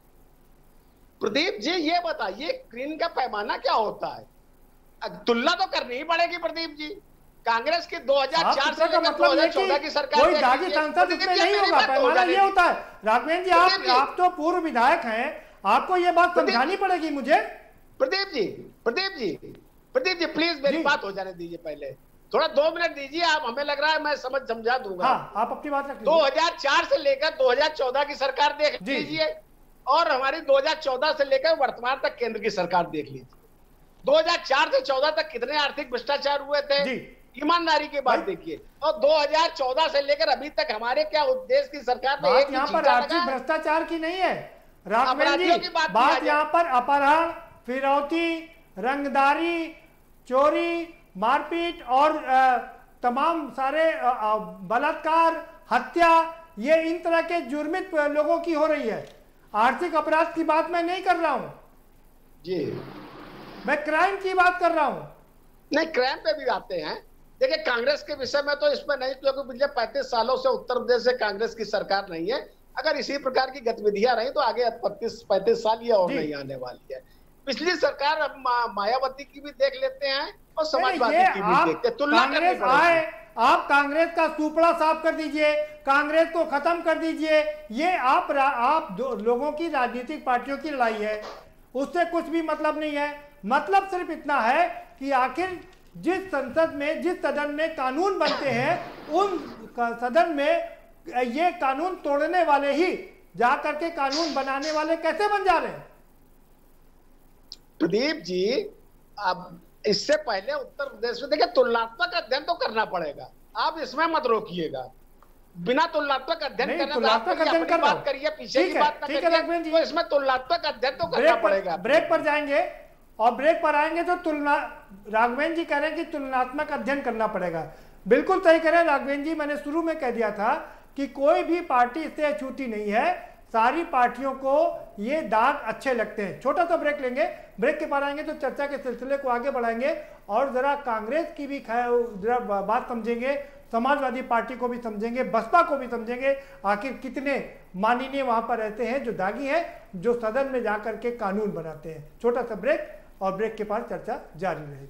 प्रदीप जी ये बताइए, क्लीन का पैमाना क्या होता है? तुलना तो करनी ही पड़ेगी प्रदीप जी। कांग्रेस की 2004 से लेकर 2014 की सरकार,
कोई दागी सांसद उसमें नहीं होगा। पैमाना ये होता है। राघवेंद्र जी, आप तो पूर्व विधायक हैं, आपको ये बात समझानी पड़ेगी मुझे।
प्रदीप जी प्लीज मेरी बात हो जाने दीजिए, पहले थोड़ा 2 मिनट दीजिए आप, हमें लग रहा है मैं समझा दूंगा।
हाँ, आप अपनी बात रखिए।
2004 से लेकर 2014 की सरकार देख लीजिए, और हमारी 2014 से लेकर वर्तमान तक केंद्र की सरकार देख लीजिए। 2004 से 14 तक कितने आर्थिक भ्रष्टाचार हुए थे, ईमानदारी की बात देखिए। और 2014 से लेकर अभी तक हमारे क्या देश की सरकार ने एक
यहाँ पर आर्थिक भ्रष्टाचार की नहीं है राघवेंद्र जी, बात यहाँ पर अपहरण, फिरौती, रंगदारी, चोरी, मारपीट और तमाम सारे बलात्कार, हत्या, ये इन तरह के जुर्मित लोगों की हो रही है। आर्थिक अपराध की बात मैं नहीं कर रहा हूं
जी,
मैं क्राइम की बात कर रहा हूं।
नहीं, क्राइम पे भी आते हैं। देखिए कांग्रेस के विषय में तो इसमें नहीं, क्योंकि पिछले 35 सालों से उत्तर प्रदेश से कांग्रेस की सरकार नहीं है। अगर इसी प्रकार की गतिविधियां रही तो आगे 35 साल ये और नहीं आने वाली है। पिछली सरकार, अब मायावती की भी देख लेते हैं और समाजवादी की भी देखते हैं, तुलना करनी पड़ेगी।
आप कांग्रेस का सुपड़ा साफ कर दीजिए, कांग्रेस को खत्म कर दीजिए। ये आप लोगों की राजनीतिक पार्टियों की लड़ाई है, उससे कुछ भी मतलब नहीं है। मतलब सिर्फ इतना है कि आखिर जिस संसद में, जिस सदन में कानून बनते हैं, उन सदन में ये कानून तोड़ने वाले ही जा करके कानून बनाने वाले कैसे बन जा रहे हैं?
प्रदीप जी, अब इससे पहले उत्तर प्रदेश में देखिए तुलनात्मक अध्ययन तो करना पड़ेगा, आप इसमें मत रोकिएगा। बिना तुलनात्मक अध्ययन करना, बात करिए, पीछे की बात ना करिए, तो इसमें तुलनात्मक अध्ययन तो करना पड़ेगा।
ब्रेक पर जाएंगे और ब्रेक पर आएंगे तो राघवेंद्र जी कह रहे हैं कि तुलनात्मक अध्ययन करना पड़ेगा। बिल्कुल सही कह रहे हैं राघवेंद्र जी। मैंने शुरू में कह दिया था कि कोई भी पार्टी इससे अछूती नहीं है, सारी पार्टियों को ये दाग अच्छे लगते हैं। छोटा सा ब्रेक लेंगे, ब्रेक के बाद आएंगे तो चर्चा के सिलसिले को आगे बढ़ाएंगे और जरा कांग्रेस की भी जरा बात समझेंगे, समाजवादी पार्टी को भी समझेंगे, बसपा को भी समझेंगे। आखिर कितने माननीय वहां पर रहते हैं जो दागी हैं, जो सदन में जाकर के कानून बनाते हैं। छोटा सा ब्रेक और ब्रेक के बाद चर्चा जारी रहेगी।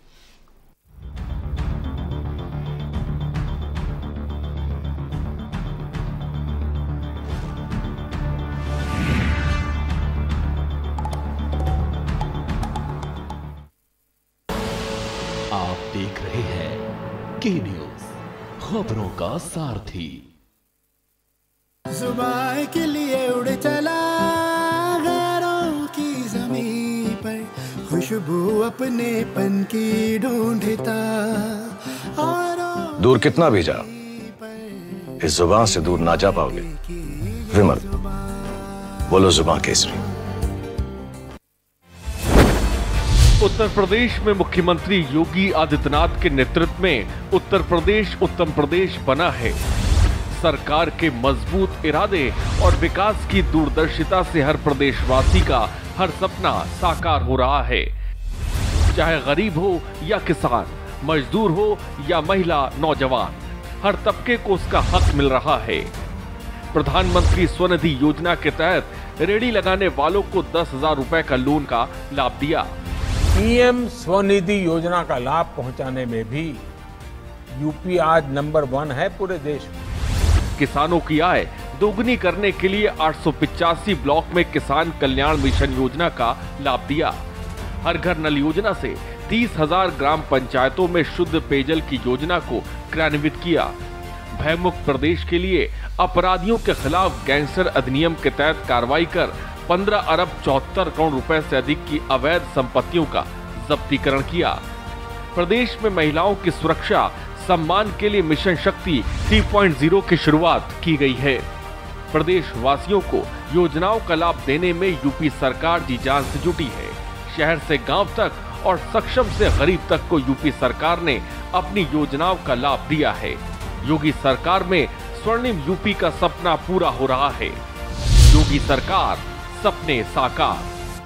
आप देख रहे हैं के न्यूज, खबरों का सारथी।
जुबान के लिए उड़ चला गैरों की ज़मीं पर, खुश खुशबू अपनेपन की ढूंढता।
दूर कितना भी जाओ, इस जुबान से दूर ना जा पाओगे। विमल, बोलो जुबान केसरी।
उत्तर प्रदेश में मुख्यमंत्री योगी आदित्यनाथ के नेतृत्व में उत्तर प्रदेश उत्तम प्रदेश बना है। सरकार के मजबूत इरादे और विकास की दूरदर्शिता से हर प्रदेशवासी का हर सपना साकार हो रहा है। चाहे गरीब हो या किसान, मजदूर हो या महिला नौजवान, हर तबके को उसका हक मिल रहा है। प्रधानमंत्री स्वनिधि योजना के तहत रेहड़ी लगाने वालों को 10,000 रुपए का लोन का लाभ दिया।
पीएम स्वनिधि योजना का लाभ पहुंचाने में भी यूपी आज नंबर 1 है पूरे देश में।
किसानों की आय दोगुनी करने के लिए 885 ब्लॉक में किसान कल्याण मिशन योजना का लाभ दिया। हर घर नल योजना से 30,000 ग्राम पंचायतों में शुद्ध पेयजल की योजना को क्रियान्वित किया। भयमुक्त प्रदेश के लिए अपराधियों के खिलाफ गैंगस्टर अधिनियम के तहत कार्रवाई कर 15 अरब 74 करोड़ रुपए से अधिक की अवैध संपत्तियों का जब्तीकरण किया। प्रदेश में महिलाओं की सुरक्षा सम्मान के लिए मिशन शक्ति 3.0 की शुरुआत की गई है। प्रदेश वासियों को योजनाओं का लाभ देने में यूपी सरकार जी जान से जुटी है। शहर से गांव तक और सक्षम से गरीब तक को यूपी सरकार ने अपनी योजनाओं का लाभ दिया है। योगी सरकार में स्वर्णिम यूपी का सपना पूरा हो रहा है। योगी सरकार, सपने साकार।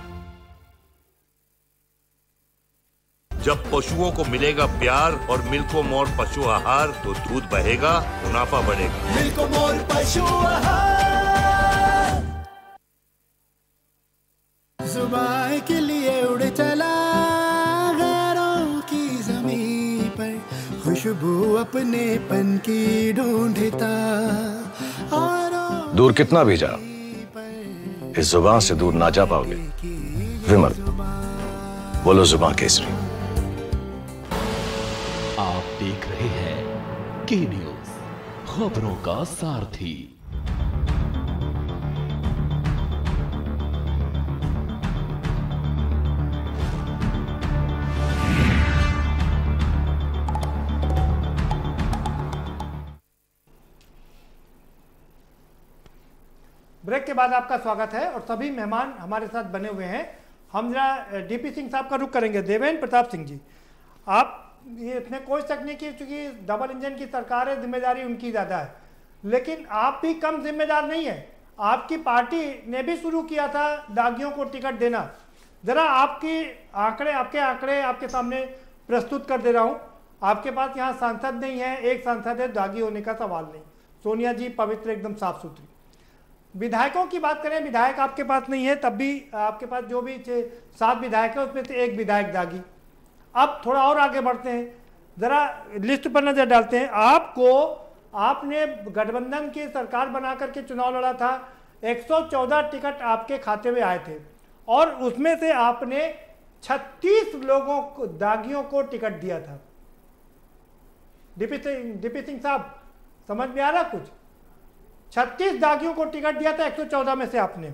जब पशुओं को मिलेगा प्यार और मिल्को मोर पशु आहार तो दूध बहेगा, मुनाफा बढ़ेगा।
मिल्को मोर पशु आहार। जुबान के लिए उड़ चला गैरों की ज़मीं पर, खुशबू अपनेपन की ढूंढता।
दूर कितना भी जाओ, इस जुबान से दूर ना जा पाओगे। विमल, बोलो जुबान केसरी।
आप देख रहे हैं के न्यूज, खबरों का सारथी।
ब्रेक के बाद आपका स्वागत है और सभी मेहमान हमारे साथ बने हुए हैं। हम जरा डीपी सिंह साहब का रुख करेंगे। देवेंद्र प्रताप सिंह जी, आप ये इसमें कोई शक नहीं कि चूंकि डबल इंजन की सरकार है, जिम्मेदारी उनकी ज़्यादा है, लेकिन आप भी कम जिम्मेदार नहीं है। आपकी पार्टी ने भी शुरू किया था दागियों को टिकट देना। ज़रा आपके आंकड़े आपके सामने प्रस्तुत कर दे रहा हूँ। आपके पास यहाँ सांसद नहीं है, एक सांसद है, दागी होने का सवाल नहीं। सोनिया जी पवित्र, एकदम साफ सुथरी। विधायकों की बात करें, विधायक आपके पास नहीं है, तब भी आपके पास जो भी 7 विधायक है उसमें से एक विधायक दागी। अब थोड़ा और आगे बढ़ते हैं, जरा लिस्ट पर नजर डालते हैं। आपने गठबंधन की सरकार बना करके चुनाव लड़ा था। 114 टिकट आपके खाते में आए थे और उसमें से आपने 36 लोगों को, दागियों को टिकट दिया था। डीपी सिंह साहब, समझ में आ रहा कुछ? 36 दागियों को टिकट दिया था 114 में से आपने।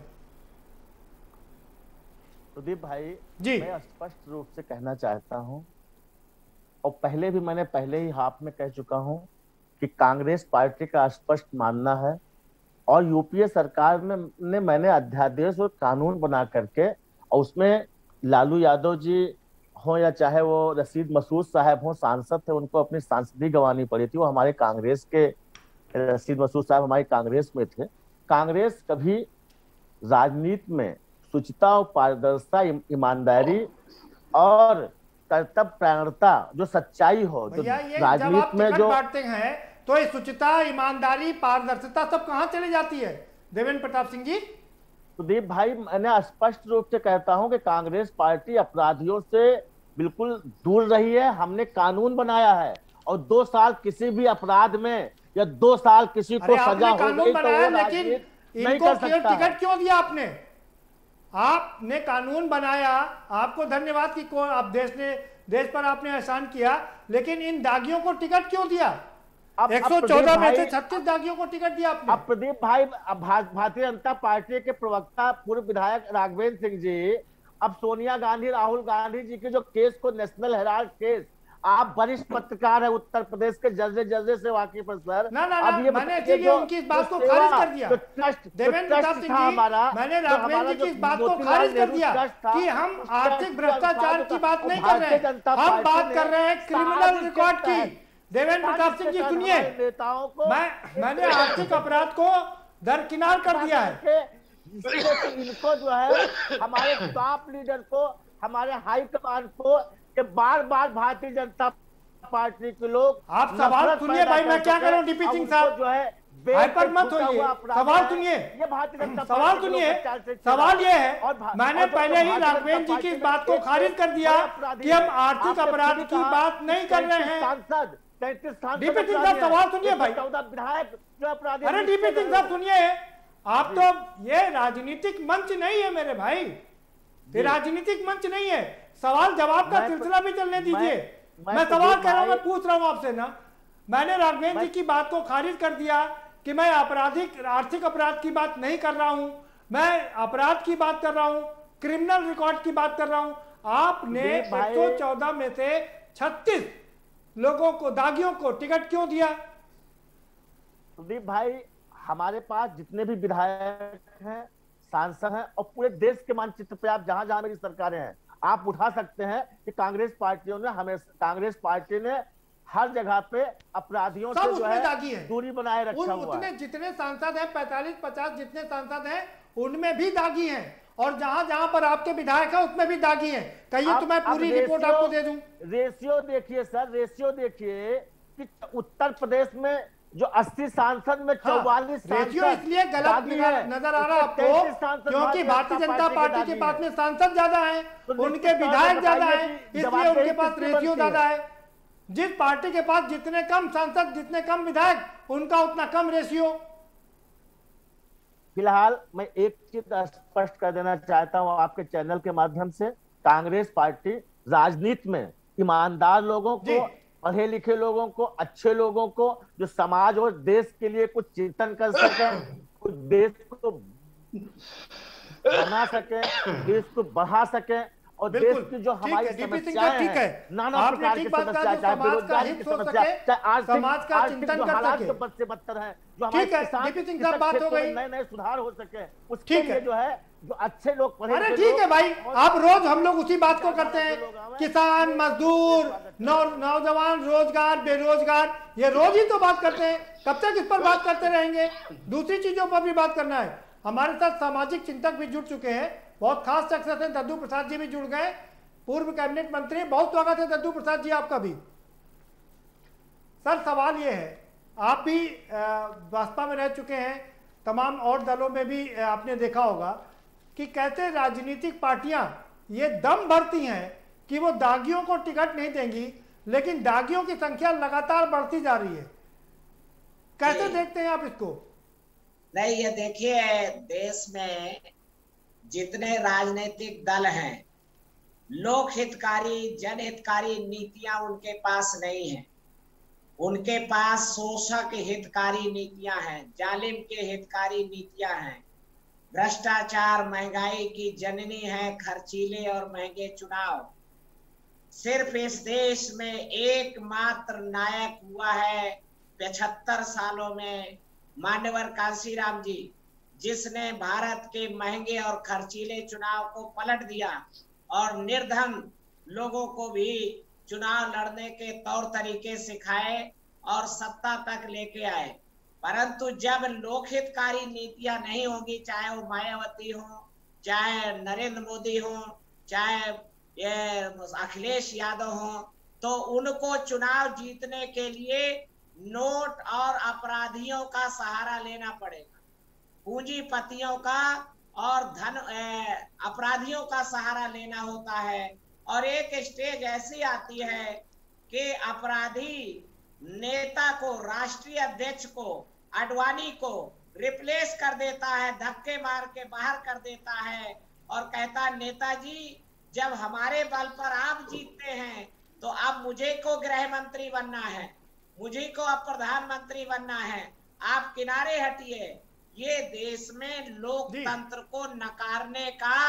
सुदीप भाई
जी,
मैं स्पष्ट रूप से कहना चाहता हूं और मैंने पहले ही हाफ में कह चुका हूं कि कांग्रेस पार्टी का स्पष्ट मानना है और यूपीए सरकार में मैंने अध्यादेश और कानून बना करके, और उसमें लालू यादव जी हो या चाहे वो रशीद मसूद साहब हो, सांसद थे, उनको अपनी सांसदी गंवानी पड़ी थी। वो हमारे कांग्रेस के, रशीद मसूद साहब हमारी कांग्रेस में थे। कांग्रेस कभी राजनीति में शुचिता और पारदर्शिता, ईमानदारी और कर्तव्य प्राणता, जो सच्चाई हो, जो राजनीति में जो
बांटते हैं, तो ये शुचिता, ईमानदारी, पारदर्शिता सब कहां चली जाती है? देवेंद्र प्रताप सिंह जी।
सुदीप भाई, मैंने स्पष्ट रूप से कहता हूं कि कांग्रेस पार्टी अपराधियों से बिल्कुल दूर रही है। हमने कानून बनाया है और 2 साल किसी भी अपराध में या 2 साल किसी को सजा हो गई तो वो
लेकिन इनको टिकट क्यों दिया आपने? आपने कानून बनाया, आपको धन्यवाद कि आप देश पर आपने एहसान किया, लेकिन इन दागियों को टिकट क्यों दिया? 114 में से 36 दागियों को टिकट दिया आपने।
अब प्रदीप भाई, भारतीय जनता पार्टी के प्रवक्ता पूर्व विधायक राघवेंद्र सिंह जी अब सोनिया गांधी, राहुल गांधी जी के जो केस को, नेशनल हेराल्ड केस, आप वरिष्ठ पत्रकार है, उत्तर प्रदेश के जर्रे से वाकिफ है सर।
ना
अब ये
मैंने इसीलिए उनकी इस बात को खारिज कर दिया। देवेंद्र प्रताप सिंह जी, मैंने राघवेंद्र जी की इस बात को खारिज कर दिया कि हम आर्थिक भ्रष्टाचार की बात नहीं कर रहे हैं, हम बात कर रहे हैं क्रिमिनल रिकॉर्ड की। देवेंद्र प्रताप सिंह जी सुनिए, मैंने आर्थिक अपराध को दरकिनार कर दिया है।
इनको जो है, हमारे टॉप लीडर को, हमारे हाईकमान को, कि बार बार भारतीय जनता पार्टी के लोग,
आप सवाल सुनिए भाई, मैं क्या करूं डीपी सिंह साहब,
जो है
हाइपर मत होइए, सवाल सुनिए, सवाल सुनिए। सवाल ये है, मैंने पहले ही राघवेंद्र जी की इस बात को खारिज कर दिया कि हम आर्थिक अपराध की बात नहीं कर रहे हैं।
सांसद,
डीपी सिंह साहब सवाल सुनिए भाई,
14 विधायक जो अपराधी।
अरे डीपी सिंह साहब सुनिए, आप तो, ये राजनीतिक मंच नहीं है मेरे भाई, ये राजनीतिक मंच नहीं है, सवाल जवाब का सिलसिला भी चलने दीजिए। मैं सवाल कर रहा हूं, मैं पूछ रहा हूं आपसे ना। मैंने राघवेंद्र जी की बात को खारिज कर दिया कि मैं आर्थिक अपराध की बात नहीं कर रहा हूं, मैं अपराध की बात कर रहा हूं, क्रिमिनल रिकॉर्ड की बात कर रहा हूं। आपने 114 में से 36 लोगों को, दागियों को टिकट क्यों दिया?
सुदीप भाई, हमारे पास जितने भी विधायक हैं, सांसद हैं, और पूरे देश के मानचित्र पे आप जहां जहां मेरी सरकारें हैं, आप उठा सकते हैं कि कांग्रेस पार्टी ने हर जगह पे अपराधियों से जो है दूरी बनाए रखा हुआ है।
जितने सांसद हैं, 45-50 जितने सांसद हैं, उनमें भी दागी हैं, और जहां जहां पर आपके विधायक हैं उसमें भी दागी हैं। कहिए तो मैं पूरी रिपोर्ट आपको दे दूं।
रेशियो देखिए सर, रेशियो देखिए कि उत्तर प्रदेश में जो 80 सांसद में 44
रेशियो इसलिए गलत नजर आ रहा है आपको क्योंकि भारतीय जनता पार्टी के पास में सांसद ज्यादा हैं, उनके विधायक ज्यादा हैं, इसलिए उनके पास रेशियो ज्यादा है। जिस पार्टी के पास जितने कम सांसद, जितने कम विधायक, उनका उतना कम रेशियो।
फिलहाल मैं एक चीज स्पष्ट कर देना चाहता हूं आपके चैनल के माध्यम से, कांग्रेस पार्टी राजनीति में ईमानदार लोगों को, पढ़े लिखे लोगों को, अच्छे लोगों को, जो समाज और देश के लिए कुछ चिंतन कर सके, कुछ देश को बना सके, देश को बढ़ा सके, और देश की जो हमारी समस्याएं हैं, नाना प्रकार की समस्या, चाहे बेरोजगारी की समस्या, चाहे
समाज का चिंतन
जो
कर
हालात
सके,
जो बद से बदतर है, जो हमारे किसान बात हो गई, नए नए सुधार हो सके, उसके लिए जो है, जो अच्छे लोग पढ़े।
अरे ठीक है भाई, आप रोज हम लोग उसी बात को करते हैं, किसान, मजदूर, नौजवान, रोजगार, बेरोजगार, ये रोज ही तो बात करते हैं। कब तक इस पर बात करते रहेंगे? दूसरी चीजों पर भी बात करना है। हमारे साथ सामाजिक चिंतक भी जुड़ चुके हैं, बहुत खास शख्स हैं, दद्दू प्रसाद जी भी जुड़ गए, पूर्व कैबिनेट मंत्री। बहुत स्वागत है दद्दू प्रसाद जी आपका भी। सर सवाल ये है, आप भी बसपा में रह चुके हैं, तमाम और दलों में भी आपने देखा होगा कि कैसे राजनीतिक पार्टियां ये दम भरती हैं कि वो दागियों को टिकट नहीं देंगी, लेकिन दागियों की संख्या लगातार बढ़ती जा रही है। कैसे देखते हैं आप इसको?
नहीं, ये देखिए, देश में जितने राजनीतिक दल हैं, लोक हितकारी, जनहितकारी नीतियां उनके पास नहीं है। उनके पास शोषक हितकारी नीतियां हैं, जालिम के हितकारी नीतियां हैं, भ्रष्टाचार, महंगाई की जननी है, खर्चीले और महंगे चुनाव। सिर्फ इस देश में एकमात्र नायक हुआ है 75 सालों में, मान्यवर कांशीराम जी, जिसने भारत के महंगे और खर्चीले चुनाव को पलट दिया और निर्धन लोगों को भी चुनाव लड़ने के तौर तरीके सिखाए और सत्ता तक लेके आए। परंतु जब लोकहितकारी नीतियां नहीं होगी, चाहे वो मायावती हो, चाहे नरेंद्र मोदी हो, चाहे ये अखिलेश यादव हो, तो उनको चुनाव जीतने के लिए नोट और अपराधियों का सहारा लेना पड़ेगा, पूंजीपतियों का और धन अपराधियों का सहारा लेना होता है। और एक स्टेज ऐसी आती है कि अपराधी नेता को, राष्ट्रीय अध्यक्ष को, आडवाणी को रिप्लेस कर देता है, धक्के मार के बाहर कर देता है और कहता है, नेताजी जब हमारे बल पर आप जीतते हैं तो अब मुझे को गृह मंत्री बनना है, मुझे को अब प्रधानमंत्री बनना है, आप किनारे हटिए। ये देश में लोकतंत्र को नकारने का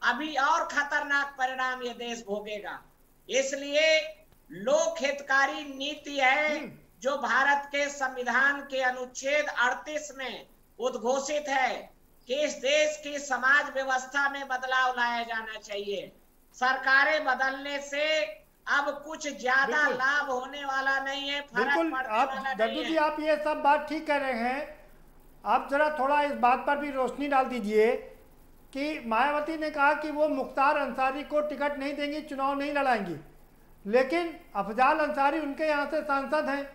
अभी और खतरनाक परिणाम ये देश भोगेगा। इसलिए लोक हितकारी नीति है जो भारत के संविधान के अनुच्छेद 38 में उद्घोषित है कि इस देश की समाज व्यवस्था में बदलाव लाया जाना चाहिए। सरकारें बदलने से अब कुछ ज्यादा लाभ होने वाला नहीं है, फर्क पड़ने वाला नहीं
दद्दू जी
है।
आप ये सब बात ठीक कह रहे हैं। आप जरा थोड़ा इस बात पर भी रोशनी डाल दीजिए कि मायावती ने कहा कि वो मुख्तार अंसारी को टिकट नहीं देंगी, चुनाव नहीं लड़ाएंगी, लेकिन अफजाल अंसारी उनके यहाँ से सांसद हैं।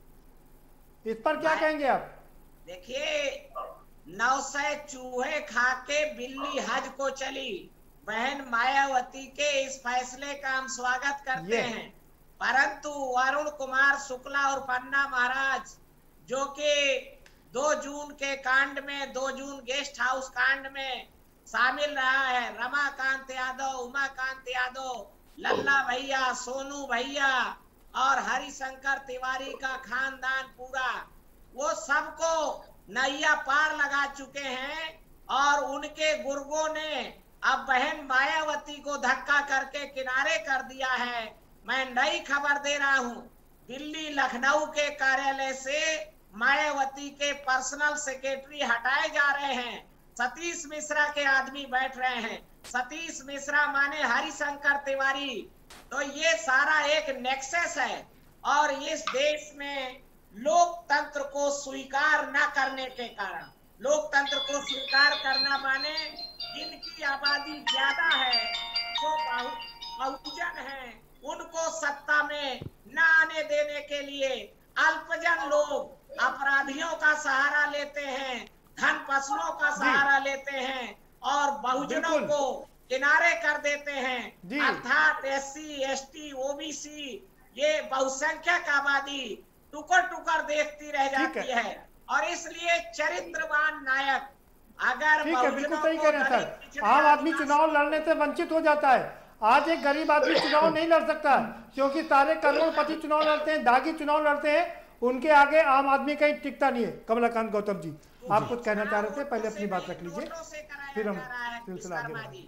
इस पर क्या कहेंगे आप?
देखिए, 900 चूहे खा के बिल्ली हज को चली। बहन मायावती के इस फैसले का हम स्वागत करते हैं, परंतु वरुण कुमार शुक्ला और पन्ना महाराज जो कि 2 जून के कांड में, 2 जून गेस्ट हाउस कांड में शामिल रहा है, रमाकांत यादव, उमाकांत यादव, लल्ला भैया, सोनू भैया और हरिशंकर तिवारी का खानदान पूरा, वो सबको नैया पार लगा चुके हैं और उनके गुर्गों ने अब बहन मायावती को धक्का करके किनारे कर दिया है। मैं नई खबर दे रहा हूं, दिल्ली लखनऊ के कार्यालय से मायावती के पर्सनल सेक्रेटरी हटाए जा रहे हैं। सतीश मिश्रा के आदमी बैठ रहे हैं। सतीश मिश्रा माने हरिशंकर तिवारी। तो ये सारा एक नेक्सस है और इस देश में लोकतंत्र को स्वीकार न करने के कारण, लोकतंत्र को स्वीकार करना माने जिनकी आबादी ज्यादा है, जो बहुजन है, उनको सत्ता में न आने देने के लिए अल्पजन लोग अपराधियों का सहारा लेते हैं, धन पशुओं का सहारा लेते हैं और बहुजनों को किनारे कर देते हैं। अर्थात SC, ST, OBC ये बहुसंख्यक आबादी टुकर टुकर देखती रह जाती है और इसलिए चरित्रवान नायक अगर
ठीक है, बिल्कुल सही कह रहे हैं सर। आम आदमी चुनाव लड़ने से वंचित हो जाता है। आज एक गरीब आदमी चुनाव नहीं लड़ सकता क्योंकि सारे करोड़पति चुनाव लड़ते हैं, दागी चुनाव लड़ते हैं, उनके आगे आम आदमी कहीं टिकता नहीं है। कमलाकांत गौतम जी, आप कुछ कहना चाह रहे थे, पहले अपनी बात रख लीजिए, फिर हम सिलसिला आगे बढ़ाएंगे।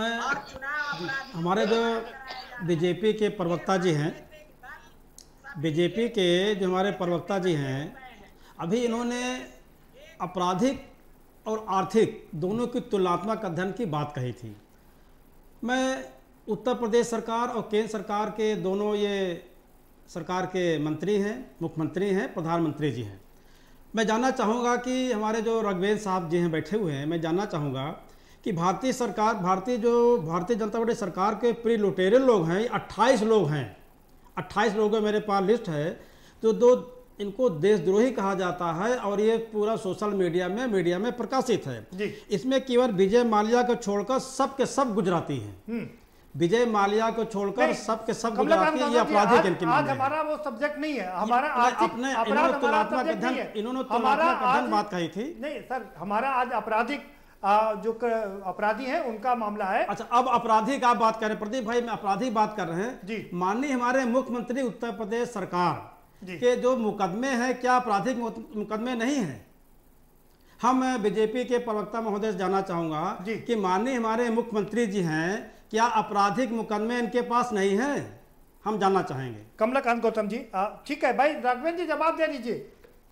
मैं हमारे जो बीजेपी के प्रवक्ता जी हैं, बीजेपी के जो हमारे प्रवक्ता जी हैं, अभी इन्होंने आपराधिक और आर्थिक दोनों की तुलनात्मक अध्ययन की बात कही थी। मैं उत्तर प्रदेश सरकार और केंद्र सरकार के दोनों ये सरकार के मंत्री हैं, मुख्यमंत्री हैं, प्रधानमंत्री जी हैं। मैं जानना चाहूँगा कि हमारे जो रघुवेंद्र साहब जी हैं बैठे हुए हैं, मैं जानना चाहूँगा कि भारतीय सरकार, भारतीय जनता पार्टी सरकार के प्री लुटेरे लोग हैं, 28 लोग हैं, 28 लोगों मेरे पास लिस्ट है, तो इनको देशद्रोही कहा जाता है और ये पूरा सोशल मीडिया में प्रकाशित है। इसमें केवल विजय माल्या को छोड़कर सब के सब गुजराती हैं। विजय माल्या को छोड़कर सब के सब गुजराती, ये आपराधिक इनकी मांग है।
हमारा वो सब्जेक्ट नहीं है, हमारा
अपने इन्होंने तुलनात्मक अध्ययन बात कही थी।
नहीं सर, हमारा आज आपराधिक जो अपराधी हैं उनका मामला है।
अच्छा, अब आपराधिक आप बात कर रहे हैं प्रदीप भाई, मैं आपराधिक बात कर रहे हैं। माननीय हमारे मुख्यमंत्री उत्तर प्रदेश सरकार के जो मुकदमे हैं, क्या आपराधिक मुकदमे नहीं हैं? हम बीजेपी के प्रवक्ता महोदय से जानना चाहूंगा कि माननीय हमारे मुख्यमंत्री जी हैं, क्या आपराधिक मुकदमे इनके पास नहीं हैं? हम जानना चाहेंगे।
कमलाकांत गौतम जी, ठीक है भाई, राघवेंद्र जी जवाब दे दीजिए।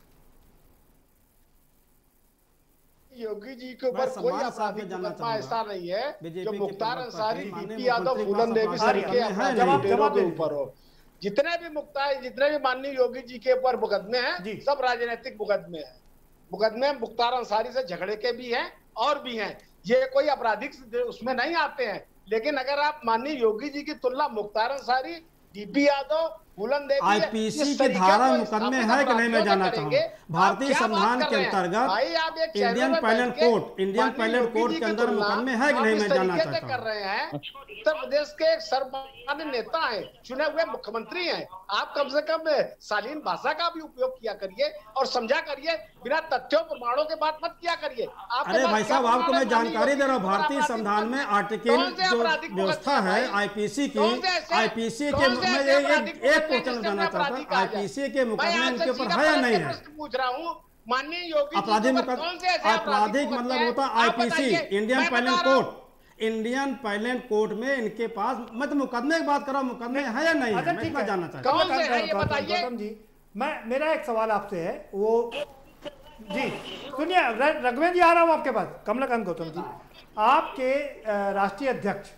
योगी जी के ऊपर कोई आपराधिक मुकदमा ऐसा नहीं है जो मुख्तार अंसारी, डीपी यादव, फूलन देवी सर के ऊपर हो। जितने भी माननीय योगी जी के ऊपर मुकदमे हैं, सब राजनीतिक मुकदमे हैं। मुकदमे मुख्तार अंसारी से झगड़े के भी हैं और भी हैं, ये कोई आपराधिक उसमें नहीं आते हैं। लेकिन अगर आप माननीय योगी जी की तुलना मुख्तार अंसारी, डीपी यादव, फूलन देवी,
आईपीसी की धारा मुकदमे है कि नहीं, मैं जानना चाहूंगा। भारतीय संविधान के अंतर्गत इंडियन पैनल कोड के अंदर मुकदमे है कि नहीं, मैं जानना चाहता हूं।
कर रहे हैं उत्तर प्रदेश के एक सर्वमान्य नेता हैं, चुने हुए मुख्यमंत्री हैं। आप कम से कम शालीन भाषा का भी उपयोग किया करिए और समझा करिए, बिना तथ्यों प्रमाणों के बात मत किया करिए।
अरे भाई साहब, आपको मैं जानकारी दे रहा हूँ, भारतीय संविधान में आर्टिकल जो व्यवस्था है आईपीसी की, आईपीसी के एक क्वेश्चन जानना चाहता हूँ, आईपीसी के मुकदमे इनके ऊपर है या नहीं है?
पूछ रहा हूँ माननीय योगी
आपराधिक मतलब होता है IPC, Indian penal code, Indian penal court में इनके पास, मैं तो मुकदमे की बात कर रहा हूँ, मुकदमे है या नहीं है, मैं इतना जानना चाहता हूँ।
कौन से है ये बताइए। गौतम जी, मेरा एक सवाल आपसे है, वो जी सुनिए, रघुवेंद्र जी आ रहा हूँ आपके पास। कमलाकांत गौतम जी, आपके राष्ट्रीय अध्यक्ष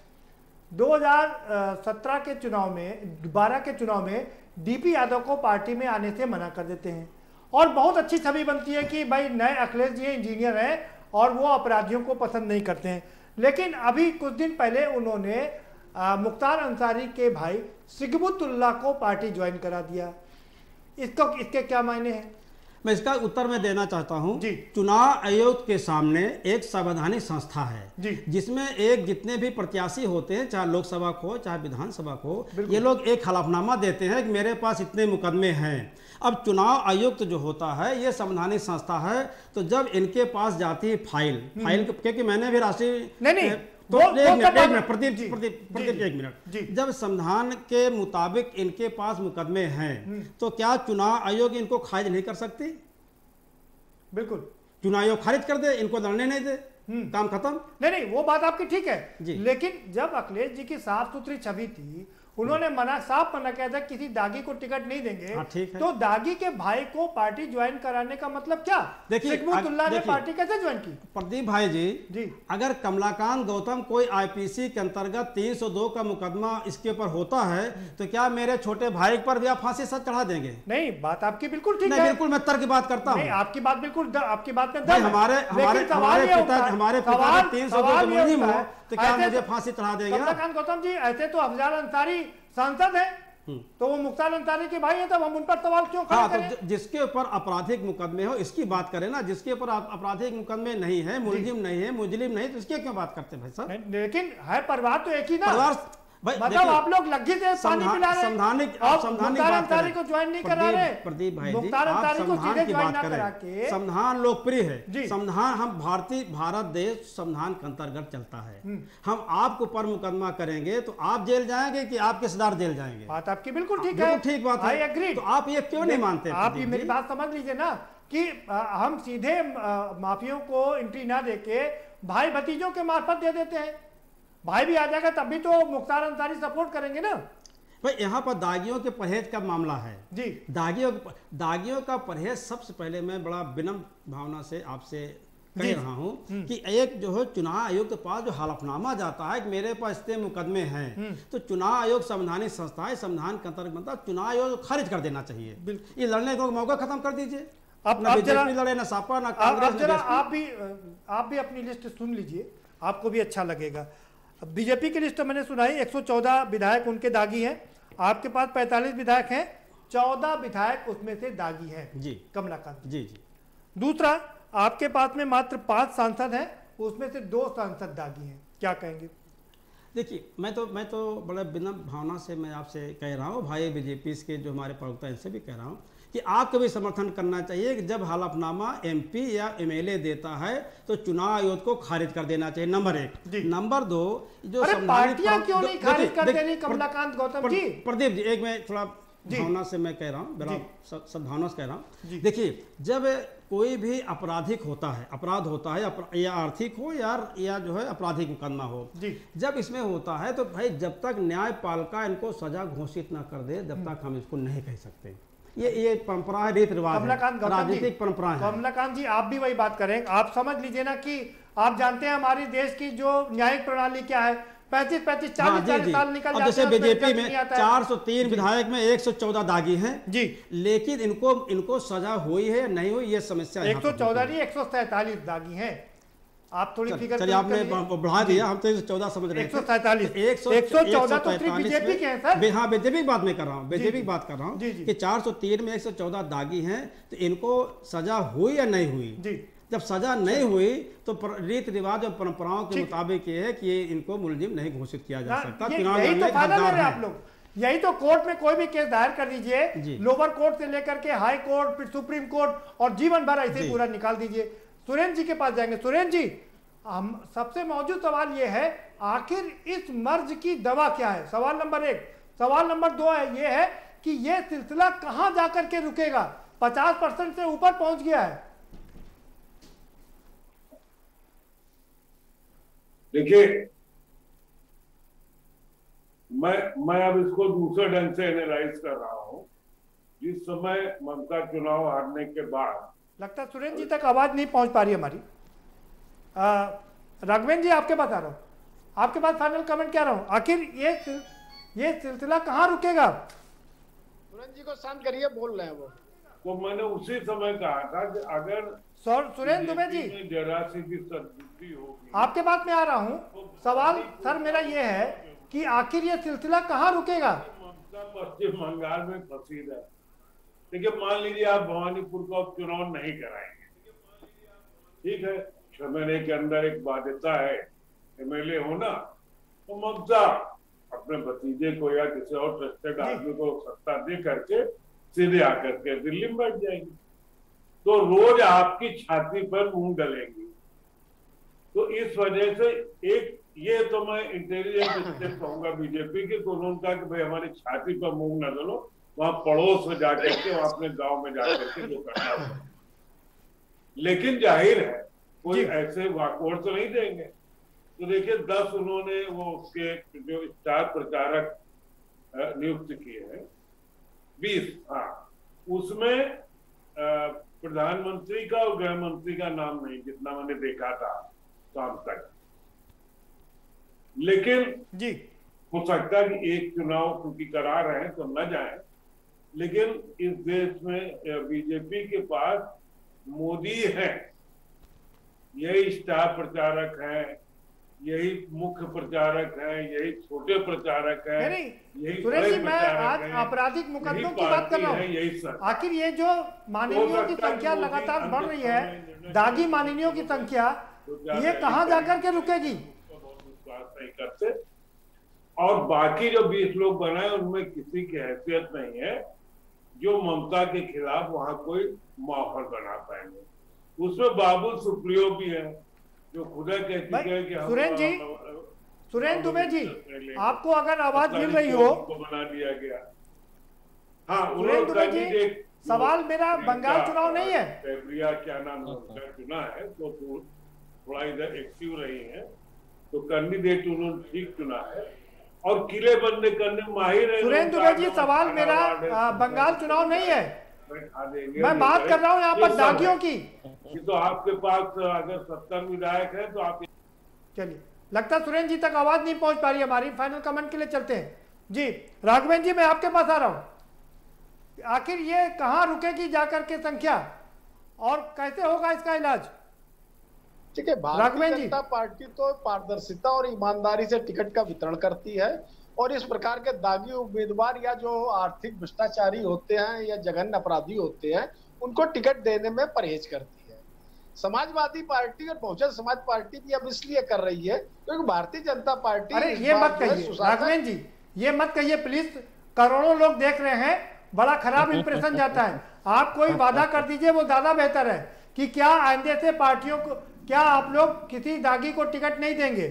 2017 के चुनाव में, 12 के चुनाव में डीपी यादव को पार्टी में आने से मना कर देते हैं और बहुत अच्छी छवि बनती है कि भाई नए अखिलेश जी इंजीनियर हैं और वो अपराधियों को पसंद नहीं करते हैं। लेकिन अभी कुछ दिन पहले उन्होंने मुख्तार अंसारी के भाई सिगबुतुल्लाह को पार्टी ज्वाइन करा दिया। इसके क्या मायने हैं?
मैं इसका उत्तर मैं देना चाहता हूं। चुनाव आयोग के सामने एक संवैधानिक संस्था है जिसमें एक जितने भी प्रत्याशी होते हैं, चाहे लोकसभा को चाहे विधानसभा को, ये लोग एक हलफनामा देते हैं कि मेरे पास इतने मुकदमे हैं। अब चुनाव आयुक्त जो होता है ये संवैधानिक संस्था है, तो जब इनके पास जाती है फाइल, क्योंकि मैंने भी राष्ट्रीय तो प्रदीप एक मिनट, जब संविधान के मुताबिक इनके पास मुकदमे हैं तो क्या चुनाव आयोग इनको खारिज नहीं कर सकती?
बिल्कुल,
चुनाव आयोग खारिज कर दे, इनको लड़ने नहीं दे, काम खत्म।
नहीं, वो बात आपकी ठीक है, लेकिन जब अखिलेश जी की साफ सुथरी छवि थी, उन्होंने साफ मना किया था किसी दागी को टिकट नहीं देंगे, तो दागी के भाई को पार्टी ज्वाइन कराने का मतलब क्या? देखिए सिगबुतुल्लाह ने पार्टी कैसे ज्वाइन की?
प्रदीप भाई जी, अगर कमलाकांत गौतम कोई आईपीसी के अंतर्गत 302 का मुकदमा इसके ऊपर होता है तो क्या मेरे छोटे भाई पर भी आप फांसी सच चढ़ा देंगे?
नहीं, बात आपकी बिल्कुल ठीक है।
बिल्कुल मैं तर्क की बात करता हूँ,
आपकी बात बिल्कुल, आपकी बात में
हमारे पिता 302 मुलजिम हो तो क्या मुझे फांसी चढ़ा देंगे?
कमलाकांत गौतम जी, ऐसे तो अफजल अंसारी सांसद हैं, तो वो मुख्तार अंसारी के भाई हैं, तब हम उन पर सवाल क्यों खड़े करें?
तो जिसके ऊपर आपराधिक मुकदमे हो इसकी बात करें ना, जिसके ऊपर आपराधिक मुकदमे नहीं है, मुलजिम नहीं है, मुजरिम नहीं, तो इसके क्यों बात करते भाई साहब?
लेकिन है परिवार तो एक ही ना, मतलब आप लोग लग्गी से पानी पिला रहे हैं, मुख्तार अंसारी को ज्वाइन नहीं करा रहे।
प्रदीप भाई जी,
मुख्तार अंसारी को सीधे ज्वाइन ना करा के,
संविधान लोकप्रिय है, संविधान, हम भारत देश संविधान के अंतर्गत चलता है। हम आपके ऊपर मुकदमा करेंगे तो आप जेल जाएंगे कि आपके रिश्तेदार जेल जाएंगे?
बात आपकी बिल्कुल ठीक है,
ठीक बात है, एग्री। तो आप ये क्यों नहीं मानते?
आप ये मेरी बात समझ लीजिए ना कि हम सीधे माफियों को एंट्री ना देके भाई भतीजों के मार्फत दे देते हैं, भाई भी आ जाएगा तब भी तो मुख्तार अंसारी सपोर्ट करेंगे ना।
भाई यहाँ पर दागियों के परहेज का मामला है
जी,
दागियों का परहेज सबसे पहले मैं बड़ा विनम्र भावना से आपसे कह रहा हूँ कि एक जो है चुनाव आयोग के पास जो हलफनामा जाता है कि मेरे पास इतने मुकदमे हैं, तो चुनाव आयोग संवैधानिक संस्था है, संविधान के अंतर्गत बनता है, चुनाव आयोग खारिज कर देना चाहिए। ये लड़ने का मौका खत्म कर दीजिए।
अब
बीजेपी लड़े ना सपा ना कांग्रेस।
आप भी अपनी लिस्ट सुन लीजिए, आपको भी अच्छा लगेगा। बीजेपी की लिस्ट मैंने सुनाई, 114 विधायक उनके दागी हैं, आपके पास 45 विधायक हैं, 14 विधायक उसमें से दागी हैं
जी,
कमलाकांत
जी।
दूसरा, आपके पास में मात्र 5 सांसद हैं, उसमें से 2 सांसद दागी हैं, क्या कहेंगे?
देखिए, मैं तो बड़ा विनम्र भावना से मैं आपसे कह रहा हूँ, भाई बीजेपी के जो हमारे प्रवक्ता इनसे भी कह रहा हूँ कि आपको भी समर्थन करना चाहिए कि जब हलफनामा एमपी या एमएलए देता है तो चुनाव आयोग को खारिज कर देना चाहिए, नंबर 1। नंबर 2, जो
पार्टियां क्यों नहीं खारिज कर दे रही कमलाकांत गौतम जी?
प्रदीप जी, एक मैं थोड़ा भावना से मैं कह रहा हूँ, बड़ा सद्भावना से कह रहा हूँ। देखिए, जब कोई भी आपराधिक होता है, अपराध होता है, या आर्थिक हो या जो है आपराधिक मुकदमा हो, जब इसमें होता है तो भाई जब तक न्यायपालिका इनको सजा घोषित ना कर दे तब तक हम इसको नहीं कह सकते। ये परंपरा है, रीत रिवाज है, राजनीतिक परंपरा है।
कमलाकांत जी, आप भी वही बात करें, आप समझ लीजिए ना कि आप जानते हैं हमारी देश की जो न्यायिक प्रणाली क्या है, 35-40 साल निकल जाते हैं।
जैसे बीजेपी में 403 विधायक में 114 दागी हैं
जी,
लेकिन इनको सजा हुई है नहीं हुई ये समस्या।
114 नहीं, 147 दागी हैं। आप थोड़ी फिगर
चलिए, आपने बढ़ा दिया, हम तो 114 समझ रहे थे।
114 तो बीजेपी के हैं सर।
हाँ, बीजेपी की बात मैं कर रहा हूँ, बीजेपी की बात कर रहा हूँ कि 403 में 114 दागी हैं, तो इनको सजा हुई या नहीं हुई? जब सजा नहीं हुई तो रीत रिवाज और परंपराओं के मुताबिक ये है कि इनको मुलजिम नहीं घोषित किया जा सकता।
यही तो कोर्ट में कोई भी केस दायर कर दीजिए, लोअर कोर्ट से लेकर के हाई कोर्ट, फिर सुप्रीम कोर्ट, और जीवन भर ऐसे पूरा निकाल दीजिए। सुरेंद्र जी के पास जाएंगे। सुरेंद्र जी, हम सबसे मौजूद सवाल ये है, आखिर इस मर्ज की दवा क्या है? सवाल नंबर 1। सवाल नंबर 2 है ये है कि ये सिलसिला कहां जाकर के रुकेगा? 50% से ऊपर पहुंच गया है।
देखिए, मैं अब इसको दूसरे ढंग से एनालाइज कर रहा हूँ। जिस समय ममता चुनाव हारने के बाद,
लगता है सुरेंद्र जी तक आवाज नहीं पहुंच पा रही हमारी। राघवेंद्र जी आपके पास आ रहा हूँ, आपके पास फाइनल कमेंट क्या रहा हूँ, आखिर ये सिलसिला कहाँ रुकेगा?
सुरेंद्र जी को शांत करिए, बोल रहे हैं वो।
तो मैंने उसी समय कहा था कि अगर
सुरेंद्र दुबे जी
जरा सी भी सद्बुद्धि होगी।
आपके बात में आ रहा हूँ, सवाल सर मेरा ये है कि आखिर ये सिलसिला कहाँ रुकेगा?
ममता पश्चिम बंगाल में फंसी है। देखिए, मान लीजिए आप भवानीपुर का उपचुनाव नहीं कराएंगे, ठीक है, 6 महीने के अंदर एक बाध्यता है एमएलए होना, तो ममता अपने भतीजे को या किसी और ट्रस्टेड आदमी को सत्ता दे करके सीधे आकर के दिल्ली में बैठ जाएंगे, तो रोज आपकी छाती पर मुंह डलेंगी। तो इस वजह से एक ये तो मैं इंटेलिजेंट स्टेप कहूंगा बीजेपी के, तो उन्होंने कहा कि भाई हमारी छाती पर मुंह न डलो, वहां पड़ोस में जाकर के वहां अपने गांव में जाकर के जो करना है। लेकिन जाहिर है कोई ऐसे वाकओवर तो नहीं देंगे। तो देखिए 10 उन्होंने वो उसके जो स्टार प्रचारक नियुक्त किए हैं, 20, हाँ, उसमें प्रधानमंत्री का और गृह मंत्री का नाम नहीं, जितना मैंने देखा था शाम तक। लेकिन
जी
हो सकता है कि एक चुनाव क्योंकि करा रहे हैं तो न जाए, लेकिन इस देश में बीजेपी के पास मोदी है, यही स्टार प्रचारक हैं, यही मुख्य प्रचारक हैं, यही छोटे प्रचारक हैं, यही
सुरेश जी, मैं आज आपराधिक मुकदमों की बात कर रहा हूँ। आखिर ये जो माननीयों की संख्या लगातार बढ़ रही है, दागी माननीयों की संख्या, ये कहाँ जाकर के रुकेगी?
नहीं करते। और बाकी जो 20 लोग बनाए उनमें किसी की हैसियत नहीं है जो ममता के खिलाफ वहां कोई माहौल बना पाएंगे। उसमें बाबुल सुप्रियो भी है जो खुदा कह चुके हैं कि
सुरेंद्र दुबे जी, आपको अगर आवाज मिल रही हो,
बना दिया गया। हाँ,
सुरेंद्र दुबे जी, सवाल मेरा बंगाल चुनाव नहीं है,
प्रिया क्या नाम है चुना है, तो थोड़ा इधर एक्टिव रही है, तो कैंडिडेट उन्होंने ठीक चुना है और किले बंद करने माहिर है।
सुरेंद्र दुबे जी, सवाल मेरा बंगाल चुनाव नहीं है, मैं बात कर रहा हूँ यहाँ पर दागियों की।
तो आपके पास अगर 70 विधायक है तो आप,
चलिए, लगता है सुरेंद्र जी तक आवाज नहीं पहुंच पा रही हमारी। फाइनल कमेंट के लिए चलते हैं जी। राघवेंद्र जी, मैं आपके पास आ रहा हूँ, आखिर ये कहाँ रुकेगी जाकर के संख्या और कैसे होगा इसका इलाज?
ठीक है, भारतीय जनता पार्टी तो पारदर्शिता और ईमानदारी से टिकट का वितरण करती है और इस प्रकार के दागी उम्मीदवार या जो आर्थिक भ्रष्टाचारी होते हैं या जघन्य अपराधी होते हैं उनको टिकट देने में परहेज करती है। समाजवादी पार्टी और बहुजन समाज पार्टी भी अब इसलिए कर रही है क्योंकि भारतीय जनता पार्टी,
अरे ये मत कहिए राघवेंद्र जी, ये मत कहिए प्लीज, करोड़ों लोग देख रहे हैं, बड़ा खराब इंप्रेशन जाता है। आप कोई वादा कर दीजिए, वो ज्यादा बेहतर है कि क्या आइंदे से पार्टियों को, क्या आप लोग किसी दागी को टिकट नहीं देंगे?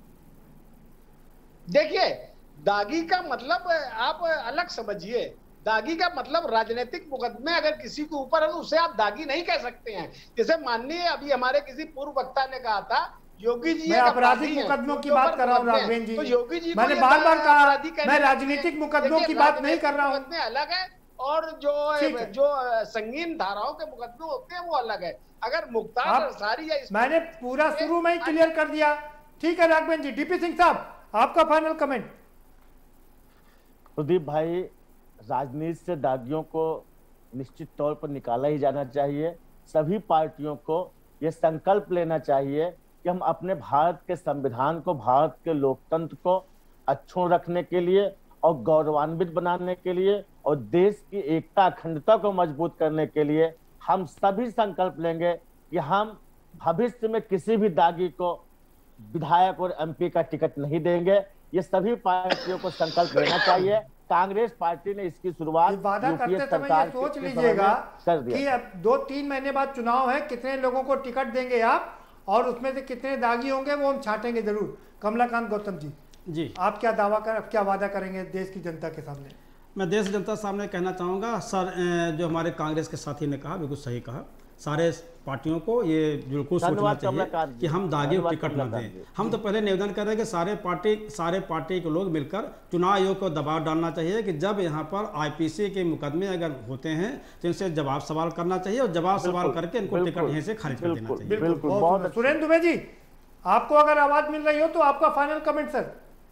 देखिए, दागी का मतलब आप अलग समझिए। दागी का मतलब राजनीतिक मुकदमे अगर किसी के ऊपर है तो उसे आप दागी नहीं कह सकते हैं। जैसे माननीय अभी हमारे किसी पूर्व वक्ता ने कहा था योगी जी
मैं आपराधिक मुकदमों की बात कर रहा हूँ राघवेंद्र जी,
तो योगी जी
मैंने बार बार कहा मैं राजनीतिक मुकदमों की बात नहीं कर रहा हूँ।
मुकदमे अलग है और जो संगीन धाराओं के मुकदमे होते हैं वो अलग है। अगर मुख्तार अंसारी या
मैंने पूरा शुरू में ही क्लियर कर दिया। ठीक है राघवेंद्र जी। डीपी सिंह साहब, आपका फाइनल कमेंट।
प्रदीप भाई, राजनीति से दागियों को निश्चित तौर पर निकाला ही जाना चाहिए। सभी पार्टियों को यह संकल्प लेना चाहिए कि हम अपने भारत के संविधान को, भारत के लोकतंत्र को अक्षुण्ण रखने के लिए और गौरवान्वित बनाने के लिए और देश की एकता अखंडता को मजबूत करने के लिए हम सभी संकल्प लेंगे कि हम भविष्य में किसी भी दागी को विधायक और एमपी का टिकट नहीं देंगे। ये सभी पार्टियों को संकल्प लेना चाहिए। कांग्रेस पार्टी ने इसकी शुरुआत
वादा करते समय ये सोच लीजिएगा कि अब 2-3 महीने बाद चुनाव है, कितने लोगों को टिकट देंगे आप और उसमें से कितने दागी होंगे वो हम छांटेंगे जरूर। कमलाकांत गौतम जी, आप क्या दावा क्या वादा करेंगे देश की जनता के सामने?
मैं देश जनता सामने कहना चाहूँगा, सर जो हमारे कांग्रेस के साथी ने कहा बिल्कुल सही कहा। सारे पार्टियों को ये बिल्कुल सोचना चाहिए कि हम दागी को टिकट न दें। हम तो पहले निवेदन कर रहे हैं कि सारे पार्टी के लोग मिलकर चुनाव आयोग को दबाव डालना चाहिए कि जब यहाँ पर IPC के मुकदमे अगर होते हैं तो इनसे जवाब सवाल करना चाहिए और जवाब सवाल करके इनको टिकट यहीं से खारिज कर देना चाहिए।
सुरेंद्र दुबे जी, आपको अगर आवाज मिल रही हो तो आपका फाइनल कमेंट सर।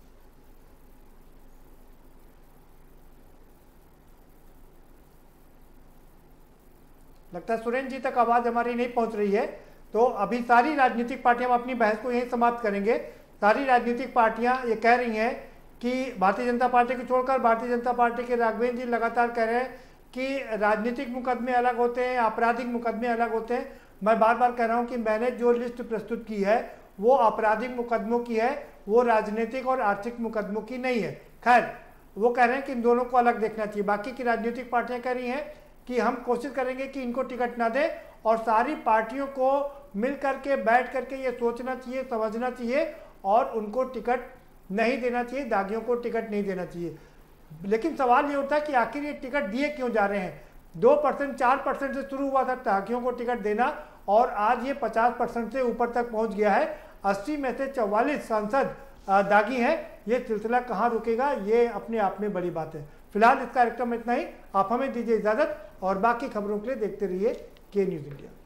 लगता है सुरेंद्र जी तक आवाज हमारी नहीं पहुंच रही है, तो अभी सारी राजनीतिक पार्टियां अपनी बहस को यहीं समाप्त करेंगे। सारी राजनीतिक पार्टियां ये कह रही हैं कि भारतीय जनता पार्टी को छोड़कर भारतीय जनता पार्टी के राघवेंद्र जी लगातार कह रहे हैं कि राजनीतिक मुकदमे अलग होते हैं, आपराधिक मुकदमे अलग होते हैं। मैं बार बार कह रहा हूं कि मैंने जो लिस्ट प्रस्तुत की है वो आपराधिक मुकदमों की है, वो राजनीतिक और आर्थिक मुकदमों की नहीं है। खैर, वो कह रहे हैं कि इन दोनों को अलग देखना चाहिए। बाकी की राजनीतिक पार्टियां कह रही हैं कि हम कोशिश करेंगे कि इनको टिकट ना दें, और सारी पार्टियों को मिल करके बैठ करके ये सोचना चाहिए, समझना चाहिए और उनको टिकट नहीं देना चाहिए, दागियों को टिकट नहीं देना चाहिए। लेकिन सवाल ये उठता है कि आखिर ये टिकट दिए क्यों जा रहे हैं। 2% 4% से शुरू हुआ था दागियों को टिकट देना, और आज ये 50% से ऊपर तक पहुंच गया है। 80 में से 44 सांसद दागी हैं। ये सिलसिला कहाँ रुकेगा, ये अपने आप में बड़ी बात है। फिलहाल इस कार्यक्रम में इतना ही। आप हमें दीजिए इजाजत और बाकी खबरों के लिए देखते रहिए के न्यूज़ इंडिया।